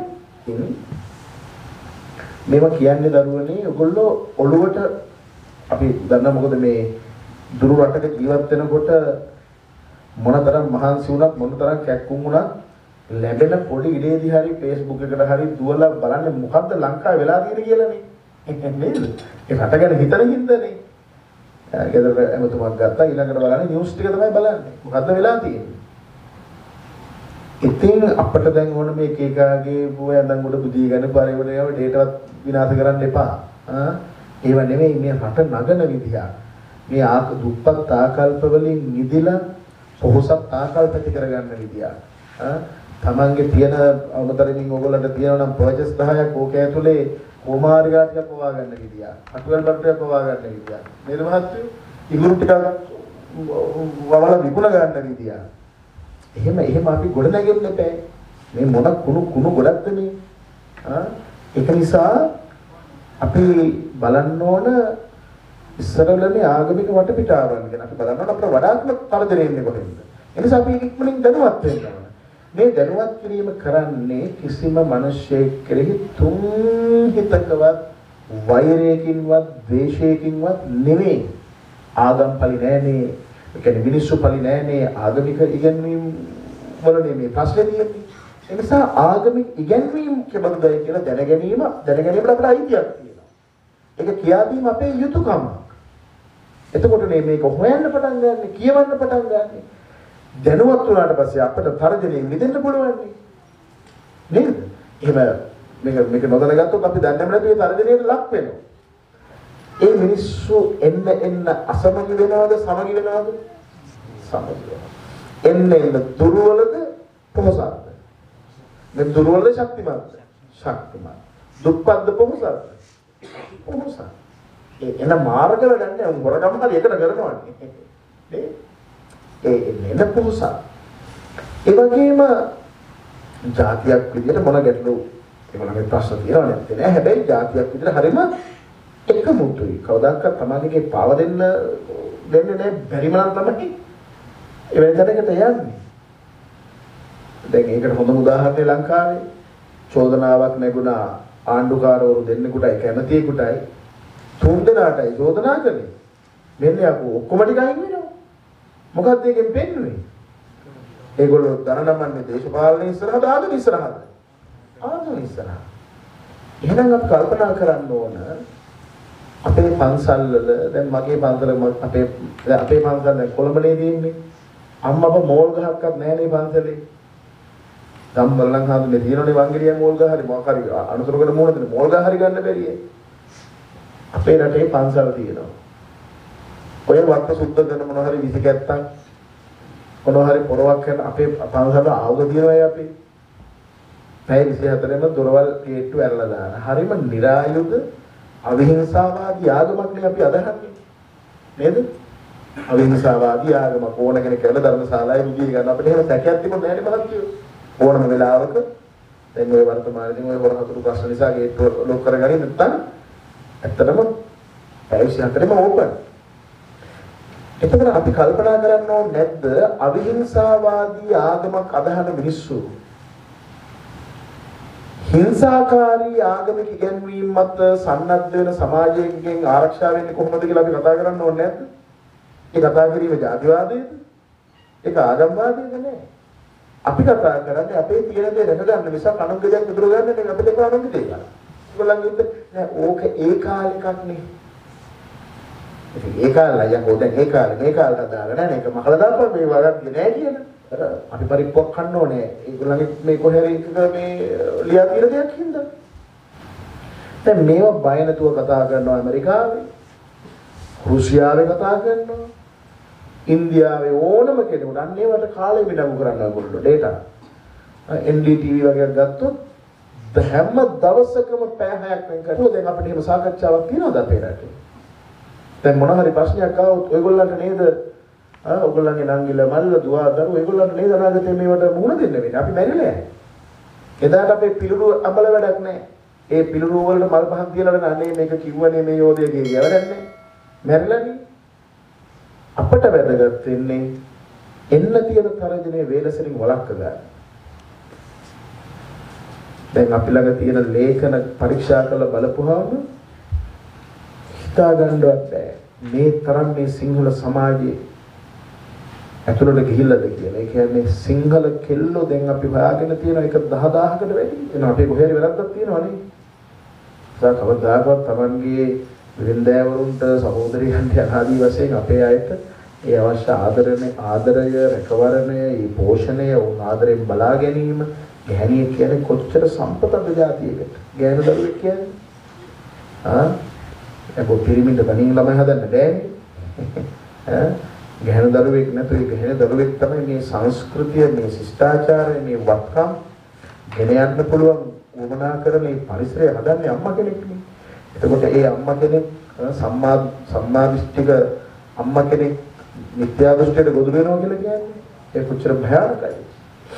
මේවා කියන්නේ දරුවනේ ඔයගොල්ලෝ ඔළුවට අපි දන්න මොකද මේ දුරු රටක ජීවත් වෙනකොට මොනතරම් මහන්සි වුණත් මොනතරම් කැක්කුම් වුණත් ලැබෙන පොඩි ඉඩේදී හරි Facebook එකට හරි දුවලා බලන්න මොකද්ද ලංකාවේ වෙලා තියෙන්නේ කියලානේ. නේද? ඒ රට ගැන හිතන හින්දානේ. ගෙදර එමතුමක් ගත්තා ඊළඟට බලන්නේ නිවුස් ටික තමයි බලන්නේ. මොකද්ද වෙලා තියෙන්නේ? ඉතින් අපිට දැන් ඕන මේ එක එකාගේ බෝය අඳන් උඩ බුදී ගන්න පරිවර්තනය ඩේටාවත් විනාශ කරන්න එපා. ආ ඒව නෙමෙයි මේ රට නගන විදිය. මේ ආක දුප්පත් ආකල්ප වලින් නිදිලා පොහොසත් ආකල්ප ඇති කරගන්න විදිය. ආ තමන්ගේ තියෙන අවතරමින් ඕගොල්ලන්ට තියෙනවා නම් පර්චේස් දහයක් ඕක ඇතුලේ කොමාරිකා ටිකක් පවා ගන්න විදිය. අටවල් බට්ටියක් පවා ගන්න විදිය. නේද මහත්තයෝ? ඉගුරු ටිකක් වවලා විකුණ ගන්න විදිය. එහෙම එහෙම අපි ගොඩ නැගෙන්න බෑ. මේ මොන කුණු කුණු ගොඩක්ද මේ? ආ ඒක නිසා අපි බලන්න ඕන ඉස්සරලනේ ආගමික වටපිටාවන් ගැන අපි බලන්න ඕන අපිට වඩාත්ම තරදරේ ඉන්නේ කොහෙන්ද? ඒ නිසා අපි ඉක්මනින් දැනුවත් වෙන්න ඕන. මේ දැනුවත් කිරීම කරන්නේ කිසිම මිනිසෙක් කෙරෙහි තුන් හිතකවත් වෛරයකින්වත් ද්වේෂයකින්වත් නෙමෙයි. ආගම් පලි නෑනේ. ඒ කියන්නේ මිනිස්සු පලි නෑනේ. ආගමික ඉගැන්වීම් වල නෙමෙයි ප්‍රශ්නේ තියෙන්නේ. ඒ නිසා ආගමික ඉගැන්වීම් කෙබඳුයි කියලා දැනගැනීම දැනගැනීමට අපිට අයිතියක් තියෙනවා. ඒක කියා දීම අපේ යුතුයකමක්. එතකොට මේක හොයන්න පටන් ගන්න, කියවන්න පටන් ගන්න. දැනුවත් වුණාට පස්සේ අපිට තරජනේ මිදෙන්න පුළුවන් නේද? එහෙම මේක මේක නොදැනගත්තොත් අපි දන්නේ නැති මේ තරජනේට ලක් වෙනවා. ඒ මිනිස්සු එන්න එන්න අසමගි වෙනවද සමගි වෙනවද? සමගි වෙනවා. එන්න එන්න දුර්වලද පොහසත්ද? මේ දුර්වලද ශක්තිමත්ද? ශක්තිමත්. දුප්පත්ද පොහසත්ද? පොහසත්. ඒ එන මාර්ගවල දන්නේ මොරකම හරි එකට කරනවනේ. නේ? ඒ එන්න පොහසත්. ඒ වගේම ජාතියක් විදිහට මොන ගැටලු ඒගොල්ලන්ගේ ප්‍රශ්න තියෙනවා නැත්නම් නෑ. හැබැයි ජාතියක් විදිහට හරිම එකමුතුයි. කවදාකවත් තමන්ගේ පාව දෙන්න දෙන්නේ නැහැ. බැරිම නම් තමයි ඒ වෙනදකට යන්නේ. දැන් ඒකට හොඳම උදාහරණය ලංකාවේ චෝදනාවක් නැගුණා ආණ්ඩුකාරවරු දෙන්නෙකුටයි කැමතියෙකුටයි තුන් දෙනාටයි චෝදනා කළේ. මෙන්න යකෝ ඔක්කොම ටික අයින් වෙනවා. මොකක්ද ඒකෙන් පෙන්වන්නේ? ඒගොල්ලෝ දරනමන්නේ දේශපාලන ඉස්සරහද ආගම ඉස්සරහද? ආගම ඉස්සරහ. එහෙනම් අපි කල්පනා කරන්න ඕන අපේ පන්සල් වල දැන් මගේ පන්සල අපේ අපේ පන්සල දැන් කොළඹනේ තියෙන්නේ. අම්මා අප මෝල් ගහක්වත් නැහැ නේ පන්සලේ. ගම්වල නම් හඳුනේ තියෙනනේ වංගිරිය මෝල් ගහ හරි මොකක් හරි අනුතරකට මොනද මෝල් ගහ හරි ගන්න බැරියේ. අපේ රටේ පන්සල් තියෙනවා. ඔය වත්ත සුද්ධ කරන මොන හරි විසිකැත්තක් මොන හරි පොරවක් කරන අපේ පන්සල ආවුද තියෙනවා අපේ. පැය විසිහතරෙම දොරවල් ගේට්ටු ඇරලා දාන. හරිම નિરાයුධ අවිහිංසාවාදී ආගමක් නේ අපි අදහන්නේ. නේද? අවිහිංසාවාදී ආගමක් ඕන කෙනෙක් කියලා ධර්මශාලාවේ විදිය ගන්න අපිට එහෙම සැකයක් තිබුණේ නැහැ නේ මහත්තයෝ. ඕනම වෙලාවක දැන් ඔය වර්තමානයේදී ඔය වරහතුරු ප්‍රශ්න නිසා ගේට්ටු ලොක් කරගන්නේ නැත්නම් ඇත්තටම පැය විසිහතරෙම ඕපන්. එතකොට අපි කල්පනා කරන්න ඕනේ නැද්ද අවිහිංසාවාදී ආගමක් අදහන මිනිස්සු හිංසාකාරී ආගමික ඉගැන්වීම් මත සන්නද්ධ වෙන සමාජයකින් ආරක්ෂා වෙන්නේ කොහොමද කියලා අපි කතා කරන්න ඕනේ නැද්ද? ඒ කතා කිරීම ජාතිවාදයේද? ඒක ආගම්වාදයේද නෑ. අපි කතා කරන්නේ අපේ තියෙන දේ දැක ගන්න නිසා කණුක දෙයක් විතර ගන්න නෙවෙයි අපිට කණුක දෙයක් ගන්න. ඒගොල්ලන්ගේ ඉතින් නෑ ඕක ඒ කාලේ එකක් නේ. ඉතින් ඒ කාලේ යකෝ දැන් ඒ කාලේ මේ කාලේ හදාගෙන නෑ මේක මහල දාපන් මේ වගක් නෑ කියන. අර අපි පරිප්පුවක් කන්න ඕනේ. ඒගොල්ලන්ගේ මේ කොහේ හරි මේ ලියා තියෙන දෙයක් හින්දා. දැන් මේවා බය නැතුව කතා කරනවා ඇමරිකාවේ. රුසියාවේ කතා කරනවා. ඉන්දියාවේ ඕනම කෙනෙකුට අන්න ඒවට කාලෙ විඩංගු කරන්න ඕගොල්ලෝ ඩේටා. එන් ඩී ටී වී වගේ ගත්තොත් හැම දවසකම පැය හයක් වෙන් කරලා දැන් අපිට එහෙම සාකච්ඡාවක් තියෙනවද අපේ රටේ? දැන් මොන හරි ප්‍රශ්නයක් ආවොත් ඔයගොල්ලන්ට නේද ආ ඔයගොල්ලන්ගේ නංගිල මල්ල දුව දරුවෝ ඔයගොල්ලන්ට නේද අනාගතේ මේවට මුහුණ දෙන්න වෙන්නේ. අපි මැරිලා යන්නේ. එදාට අපේ පිළිරු අඹල වැඩක් නැහැ. ඒ පිළිරු වලට මල් පහක් තියලා අනේ මේක කිව්වනේ මේ යෝධය කිය වැඩක් නැහැ. මැරිලානේ. අපට වැදගත් වෙන්නේ එන්න තියෙන තරජනේ වේලසරින් වළක්ව ගන්න. දැන් අපි ළඟ තියෙන ලේඛන පරීක්ෂා කරලා බලපුවාම හිතා ගන්නවත් බෑ මේ තරම් මේ සිංහල සමාජයේ ඇතුළට ගිහිල්ලාද කියලා. ඒ කියන්නේ සිංහල කෙල්ලෝ දැන් අපි හොයාගෙන තියෙන එක දහදාහකට වැඩි. එන අපේ කොහේ හරි වැරද්දක් තියෙනවනේ. ඒක කවදාකවත් Tamanගේ වින්දෑවරුන්ට සහෝදරියන්ට ආදී වශයෙන් අපේ අයට ඒ අවශ්‍ය ආදරණය ආදරය රැකවරණය ඒ පෝෂණය උන් ආදරෙන් බලා ගැනීම ගැහණිය කියන්නේ කොච්චර සම්පතද જાතියකට. ගැහණු දරුවෙක් කියන්නේ ආ ඒක පිරිමින්ද බණින් ළමයි හදන්න බෑනේ. ඈ ගැහණු දරුවෙක් නැතුව ඒ ගැහණු දරුවෙක් තමයි මේ සංස්කෘතිය මේ ශිෂ්ටාචාරය මේ වත්කම් ගෙන යන්න පුළුවන් වමනා කරන මේ පරිසරය හදන්නේ අම්මා කෙනෙක්නේ. එතකොට ඒ අම්මා කෙනෙක් සම්මා සම්මාදිෂ්ඨික අම්මා කෙනෙක් මිත්‍යා දෘෂ්ටියට ගොදුරු වෙනවා කියලා කියන්නේ ඒ කොච්චර භයානකයි.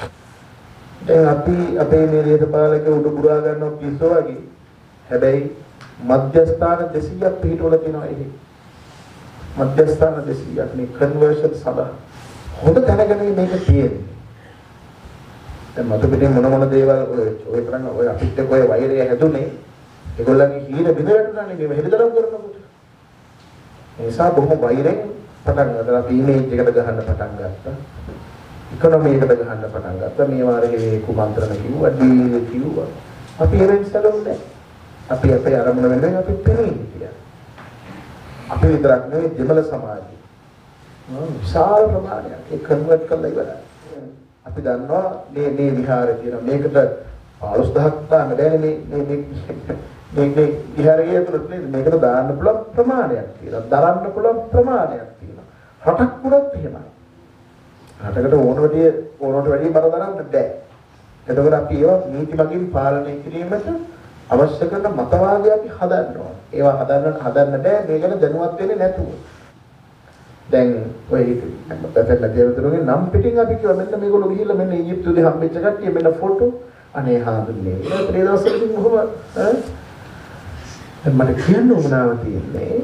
දැන් අපි අපේ මේ දේශපාලක උඩ පුරා ගන්නවා පිස්සෝ වගේ. හැබැයි මධ්‍යස්ථාන දෙසීයක් පිටවල තියෙනවා එහි. මධ්‍යස්ථාන දෙසීයක් මේ කන්වර්ෂන් සඳහා හොඳ දැනගෙන මේක තියෙන්නේ. දැන් මතු පිටින් මොන මොන දේවල් ඔය ඔය තරම් ඔය අපිට ඔය වෛරය හැදුනේ ඒගොල්ලන්ගේ හීන බිඳවැටුණානේ මේ හෙළිදරව් කරනකොට. ඒ නිසා බොහොම වෛරෙන් පටන් ගත්තා. අපි ඉමේජ් එකට ගහන්න පටන් ගත්තා. ඉකොනොමි එකට ගහන්න පටන් ගත්තා. මේ වාරේ කුමන්ත්‍රණ කිව්වා, ඩීල් කිව්වා. අපි එහෙම ඉස්සලුන්නේ. අපි අපේ ආරම්භන වෙන්නේ අපි පෙරේ හිටියා. අපි විතරක් නෙවෙයි දෙමළ සමාජය. විශාල ප්‍රමාණයක් ඒ කන්වර්ට් කරලා ඉවරයි. අපි දන්නවා මේ මේ විහාරේ තියෙන මේකට පහළොස් දහසක් දාන්න බෑනේ මේ මේ මේ මේ විහාරයේ ඇතුළත නේද මේකට දාන්න පුළුවන් ප්‍රමාණයක් තියෙනවා. දරන්න පුළුවන් ප්‍රමාණයක් තියෙනවා. රටක් පුරත් එහෙමයි. රටකට ඕන වැඩි ඕනට වැඩි බර දරන්න බෑ. එතකොට අපි ඒවා නීති මගින් පාලනය කිරීමට අවශ්‍ය කරන මතවාදය අපි හදන්න ඕන. ඒවා හදන්න හදන්න බෑ මේ ගැන දැනුවත් වෙන්නේ නැතුව. දැන් ඔය පැත්තට දේවතුරුගේ නම් පිටින් අපි කිව්වා මෙන්න මේගොල්ලෝ ගිහිල්ලා මෙන්න ඊජිප්තුවේ හම්බෙච්ච කට්ටිය මෙන්න ෆොටෝ අනේ හාඳුන්නේ. ඒක ඒ දවස්වලදී මොකද ඈ මට කියන්න උවමනාව තියෙන්නේ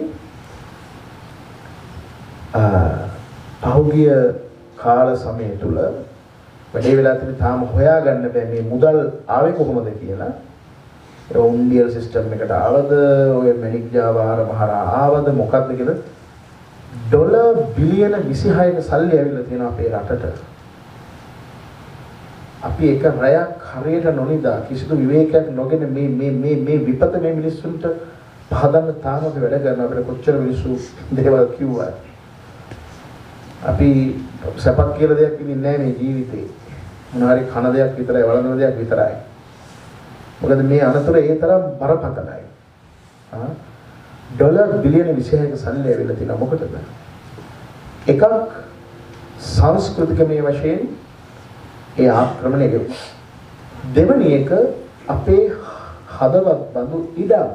ආ පහුගිය කාල සමය තුල වැඩි වෙලා තිබි තාම හොයාගන්න බෑ මේ මුදල් ආවේ කොහොමද කියලා. ඒ උන්ඩියල් සිස්ටම් එකට ආවද ඔය මැනික් ජාවාර මහරා ආවද මොකක්ද කියලා ඩොලර් බිලියන විසිහයක සල්ලි ඇවිල්ලා තියෙනවා අපේ රටට. අපි එක රැයක් හරියට නොනිදා කිසිදු විවේකයක් නොගෙන මේ මේ මේ මේ විපත මේ මිනිස්සුන්ට පහදන්න තාම අපි වැඩ කරනවා. අපිට කොච්චර මිනිස්සු දේවල් කිව්වා. අපි සපක් කියලා දෙයක් ඉන්නේ නැහැ මේ ජීවිතේ. මොන හරි කන දෙයක් විතරයි වළඳන දෙයක් විතරයි. මොකද මේ අනතුර ඒ තරම් බරපතලයි. ආ ඩොලර් බිලියන විසිහයක සල්ලි ඇවිල්ලා තියෙනවා මොකටද? එකක් සංස්කෘතිකමය වශයෙන් ඒ ආක්‍රමණය ගෙවුවා. දෙවැනි එක අපේ හදවත් බඳු ඉඩම්.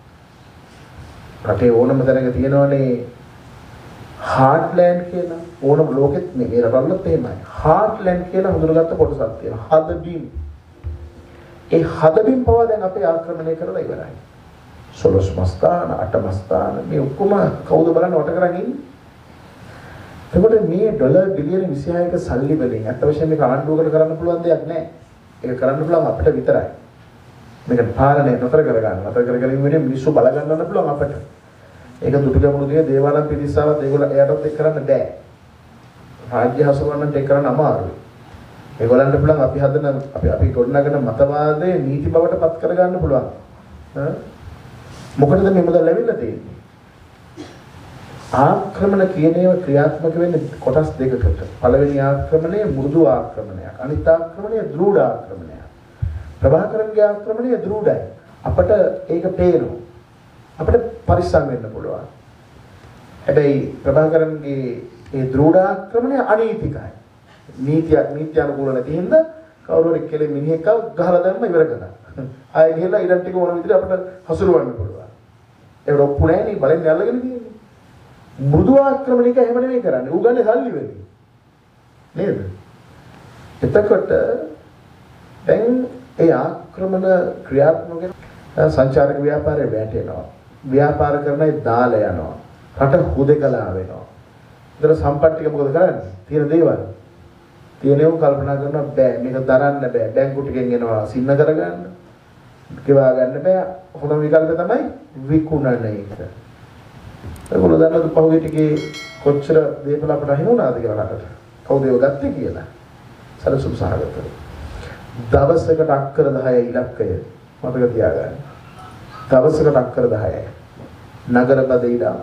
රටේ ඕනම තැනක තියෙනවනේ හાર્ට්ලෑන්ඩ් කියලා. ඕනම ලෝකෙත් මේ රටවලත් එහෙමයි. හાર્ට්ලෑන්ඩ් කියලා හඳුනගත්ත කොටසක් තියෙනවා. හදබිම්. ඒ හදබිම් පවා දැන් අපේ ආක්‍රමණය කරලා ඉවරයි. සොළොස් මස්තාන, අට මස්තාන මේ ඔක්කොම කවුද බලන්න වට කරන් ඉන්නේ? එතකොට මේ ඩොලර් බිලියන විසිහයක සල්ලි වලින් අත් වශයෙන් මේක ආණ්ඩුවකට කරන්න පුළුවන් දෙයක් නෑ. ඒක කරන්න පුළුවන් අපිට විතරයි. මේක පාලනය නතර කරගන්න. නතර කරගැනීම වෙන්නේ මිනිස්සු බල ගන්නන්න පුළුවන් අපිට. ඒක දුටුගැමුණු දිගේ දේවාලම් පිරිසාවත් ඒගොල්ලෝ එයාටත් එක් කරන්න බෑ. රාජ්‍ය හසුරවන්නත් එක් කරන්න අමාරුයි. ඒගොල්ලන්ට පුළුවන් අපි හදන අපි අපි ගොඩනගන මතවාදයේ නීති බවට පත් කරගන්න පුළුවන්. හා මොකටද මේ මුදල් ලැබිලා තියෙන්නේ? ආක්‍රමණ කියන ඒවා ක්‍රියාත්මක වෙන්නේ කොටස් දෙකකට. පළවෙනි ආක්‍රමණය මෘදු ආක්‍රමණයක්. අනිත් ආක්‍රමණය දෘඪ ආක්‍රමණයක්. ප්‍රභාකරන්ගේ ආක්‍රමණය දෘಢයි. අපට ඒක පේනවා. අපිට පරිස්සම් වෙන්න පුළුවන්. හැබැයි ප්‍රභාකරන්ගේ ඒ දෘঢ় ආක්‍රමණය අනීතිකයි. නීතිය නීත්‍ය අනුකූල නැති හින්දා කවුරු හරි කෙලෙ මිනිහෙක්ව ගහලා දැම්ම ඉවර කරා. ආයෙ ගිහලා ඉරන් ටික ඕන විදිහට අපිට හසුරවන්න පුළුවන්. ඒක ඔප්පු නැහැ නේ බලෙන් අල්ලගෙන තියෙන්නේ. මෘදු ආක්‍රමණික එහෙම නෙවෙයි කරන්නේ. ඌ ගන්නේ සල්ලි වෙන්නේ. නේද? එතකොට දැන් ඒ ආක්‍රමණ ක්‍රියාත්මක සංචාරක ව්‍යාපාරේ වැටෙනවා. ව්‍යාපාර කරන අය දාලා යනවා. රට හුදකලා වෙනවා. ඒතර සම්පත්තික මොකද කරන්නේ? තියෙන දේවල්. තියෙනව කල්පනා කරනවා බෑ මේක දරන්න බෑ. බැංකු ටිකෙන් එනවා සින්න කරගන්න. ගෙවා ගන්න බෑ. හොඳම විකල්පය තමයි විකුණන එක. ඒගොල්ලෝ දන්නවද පහුගිය ටිකේ කොච්චර දේපල අපට අහිමි වුණාද කියලා රටට? කවුද ඒව ගත්තේ කියලා? සරසුම් සහගතව. දවසකට අක්කර දහය ඉලක්කය මතක තියාගන්න. දවසකට අක්කර දහයයි. නගර බද ඉඩම්.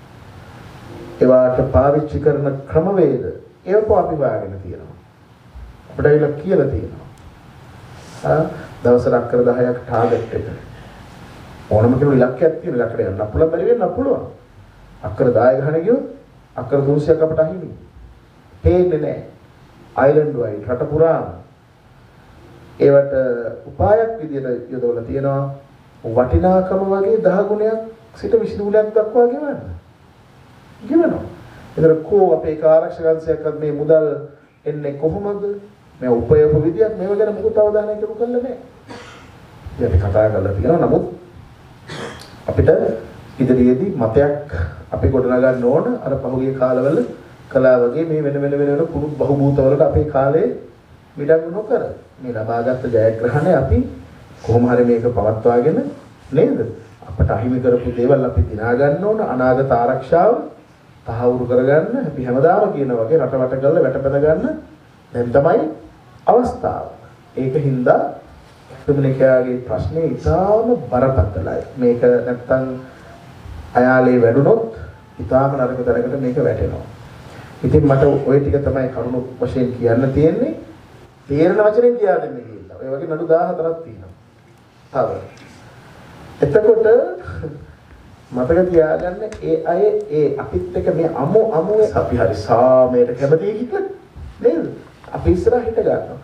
ඒවාට පාවිච්චි කරන ක්‍රමවේද ඒකෝ අපි වාගෙන තියෙනවා. අපිට ඒක කියලා තියෙනවා. ආ දවසකට අක්කර දහයක් ටාගට් එක. ඕනම කෙනෙකු ඉලක්කයක් තියෙන ඉලක්කයට යන්න පුළුවන් බැරි වෙන්න පුළුවන්. අක්කර දහය ගහන ගියොත් අක්කර තුන්සියක් අපට අහිමි. පේන්නේ නැහැ. අයිලන්ඩ් වයින් රට පුරාම ඒවට උපායක් විදියට යොදවලා තියෙනවා. වටිනාකම වගේ දහ ගුණයක් සිට විසි ගුණයක් දක්වා ගෙවන්න. ගෙවනවා. ඒතර කෝ අපේ ආරක්ෂක අංශයක්වත් මේ මුදල් එන්නේ කොහොමද? මේ උපයෝග විදියක් මේව ගැන මොකද අවධානය යොමු කරලා නැහැ. අපි කතා කරලා තියෙනවා. නමුත් අපිට ඉදිරියේදී මතයක් අපි ගොඩනගන්න ඕන අර පහුගිය කාලවල කලා වගේ මේ වෙන වෙන වෙන වෙන කුණු බහුභූතවලට අපේ කාලේ මිඩංගු නොකර මේ ලබාගත් ජයග්‍රහණය අපි කොහොම හරි මේක පවත්වාගෙන නේද අපට අහිමි කරපු දේවල් අපි දිනා ගන්න ඕන අනාගත ආරක්ෂාව තහවුරු කරගන්න අපි හැමදාම කියන වගේ රටවට කරලා වැටපැද ගන්න දැන් තමයි අවස්ථාව. ඒකින්ද තුමනිකයාගේ ප්‍රශ්නේ ඉතාම බරපතලයි. මේක නැත්තම් අයාලේ වැඩුණොත් ඉතාම නරක තැනකට මේක වැටෙනවා. ඉතින් මට ওই ටික තමයි කරුණු වශයෙන් කියන්න තියෙන්නේ. තේරෙන වචනෙන් කියා දෙන්න කියලා. ඔය වගේ නඩු දහහතරක් තියෙනවා. තව. එතකොට මතක තියාගන්න ඒ අය ඒ අපිත් එක්ක මේ අමු අමු අපි හරි සාමයට කැමති හිත නේද? අපි ඉස්සරහ හිට ගන්නවා.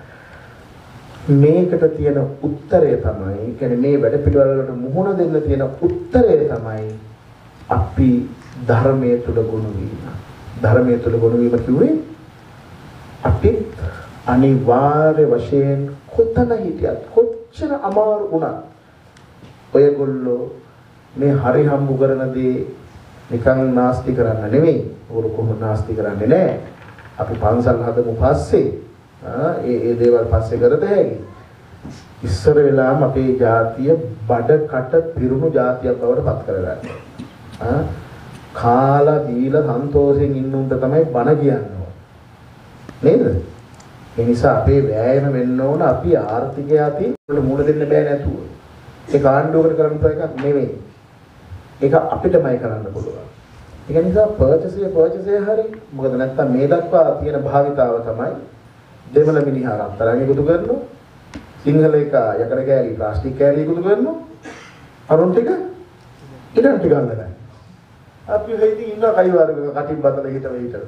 මේකට තියෙන උත්තරය තමයි, කියන්නේ මේ වැඩ පිළිවෙල වලට මුහුණ දෙන්න තියෙන උත්තරය තමයි අපි ධර්මයේ තුල ගුණ වීම. ධර්මයේ තුල ගුණ වීම කිව්වේ අපි අනිවාර්ය වශයෙන් කොතන හිටියත් කොච්චර අමාරු වුණත් ඔයගොල්ලෝ මේ හරි හම්බු කරන දේ නිකන් නාස්ති කරන්න නෙමෙයි. උරු කොහොම නාස්ති කරන්නේ නැහැ. අපි පන්සල් හදමු පස්සේ ආ ඒ ඒ දේවල් පස්සේ කරද හැකි. ඉස්සර වෙලාම අපේ ජාතිය බඩ කට පිරුණු ජාතියක් බවට පත් කරගන්නවා. ආ කාලා දීලා සන්තෝෂෙන් ඉන්න උන්ට තමයි බණ කියන්නේ. නේද? ඒ නිසා අපේ වෑයම වෙන්න ඕන අපි ආර්ථිකය අතින් මුණ දෙන්න බෑ නැතුව. ඒක ආණ්ඩුවකට කරන්න තව එකක් නෙමෙයි. ඒක අපිටමයි කරන්න පුළුවන්. ඒක නිසා පර්චේස් පර්චේස් හරි මොකද නැත්තම් මේ දක්වා තියෙන භාවිතාව තමයි දෙමළ මිනිහා රත්තරන් එකතු කරනවා. සිංහල එක යකඩ කෑලි ප්ලාස්ටික් කෑලි එකතු කරනවා. අරුන් ටික ඉඩම් ටික අල්ලගන්න. අපි වෙයිදී ඉන්න කයිවාරු කටින් බතල හිටව හිටව.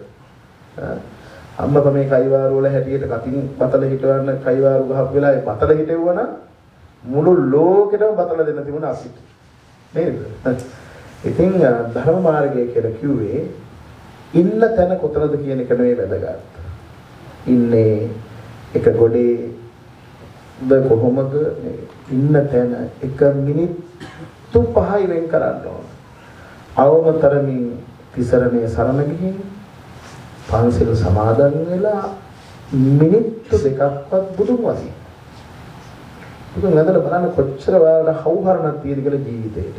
අම්මා තමයි කයිවාරු වල හැටියට කටින් බතල හිටවන්න කයිවාරු ගහපු වෙලාවේ බතල හිටෙවුවා මුළු ලෝකෙටම බතල දෙන්න තිබුණා අපිට. නේද? ඉතින් ධර්ම මාර්ගය කියලා කිව්වේ ඉන්න තැන කොතනද කියන එක නෙවෙයි වැදගත්. ඉන්නේ එක ගොඩේ ද කොහොමද ඉන්න තැන එක මිනිත්තු පහයි වෙන් කරන්න ඕන. අවමතරමින් තිසරණේ සරණ ගිහින් පන්සිල් සමාදන් වෙලා මිනිත්තු දෙකක්වත් බුදුන් වහන්සේ. ඉතින් නේද බලන්න කොච්චර වාරණ හවුහරණක් තියෙද කියලා ජීවිතේට.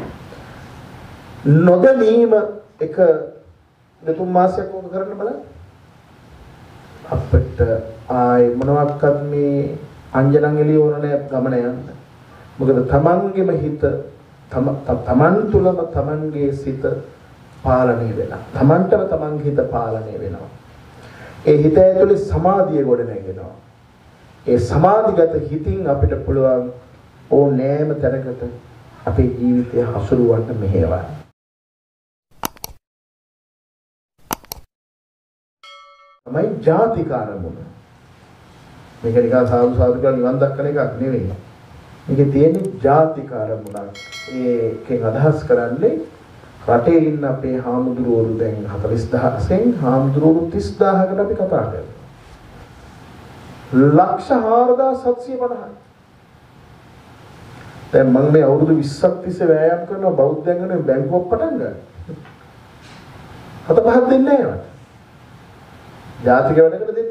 නොදැනීම එක දෙතුන් මාසයක් වුණ කරන්න බලන්න. අපිට ආයි මොනවාක්වත් මේ අංජනන් එළිය ඕන නැහැ ගමන යන්න. මොකද තමන්ගේම හිත තමන් තුළම තමන්ගේ සිත පාලනය වෙනවා. තමන්ටම තමන්ගේ හිත පාලනය වෙනවා. ඒ හිත ඇතුලේ සමාධිය ගොඩ නැගෙනවා. ඒ සමාධිගත හිතින් අපිට පුළුවන් ඕනෑම තැනකට අපේ ජීවිතය හසුරුවන්න මෙහෙවන්න. තමයි ජාතික අරමුණ. මේක නිකන් සාදු සාදු කියලා නිවන් දක්කන එකක් නෙවෙයි. මේකේ තියෙන ජාතික අරමුණක්. ඒකෙන් අදහස් කරන්නේ රටේ ඉන්න අපේ හාමුදුරුවෝ දැන් හතළිස් දහසෙන් හාමුදුරුවෝ තිස් දාහකට අපි කතා කරනවා. ලක්ෂ හාරදාස් හත්සිය පනහයි. දැන් මම මේ අවුරුදු විස්සක් තිස්සේ වෑයම් කරනවා බෞද්ධයන් වෙනුවෙන් බැංකුවක් පටන් ගන්න. හත පහක් දෙන්නේ නැහැ මට. ජාතික වැඩකට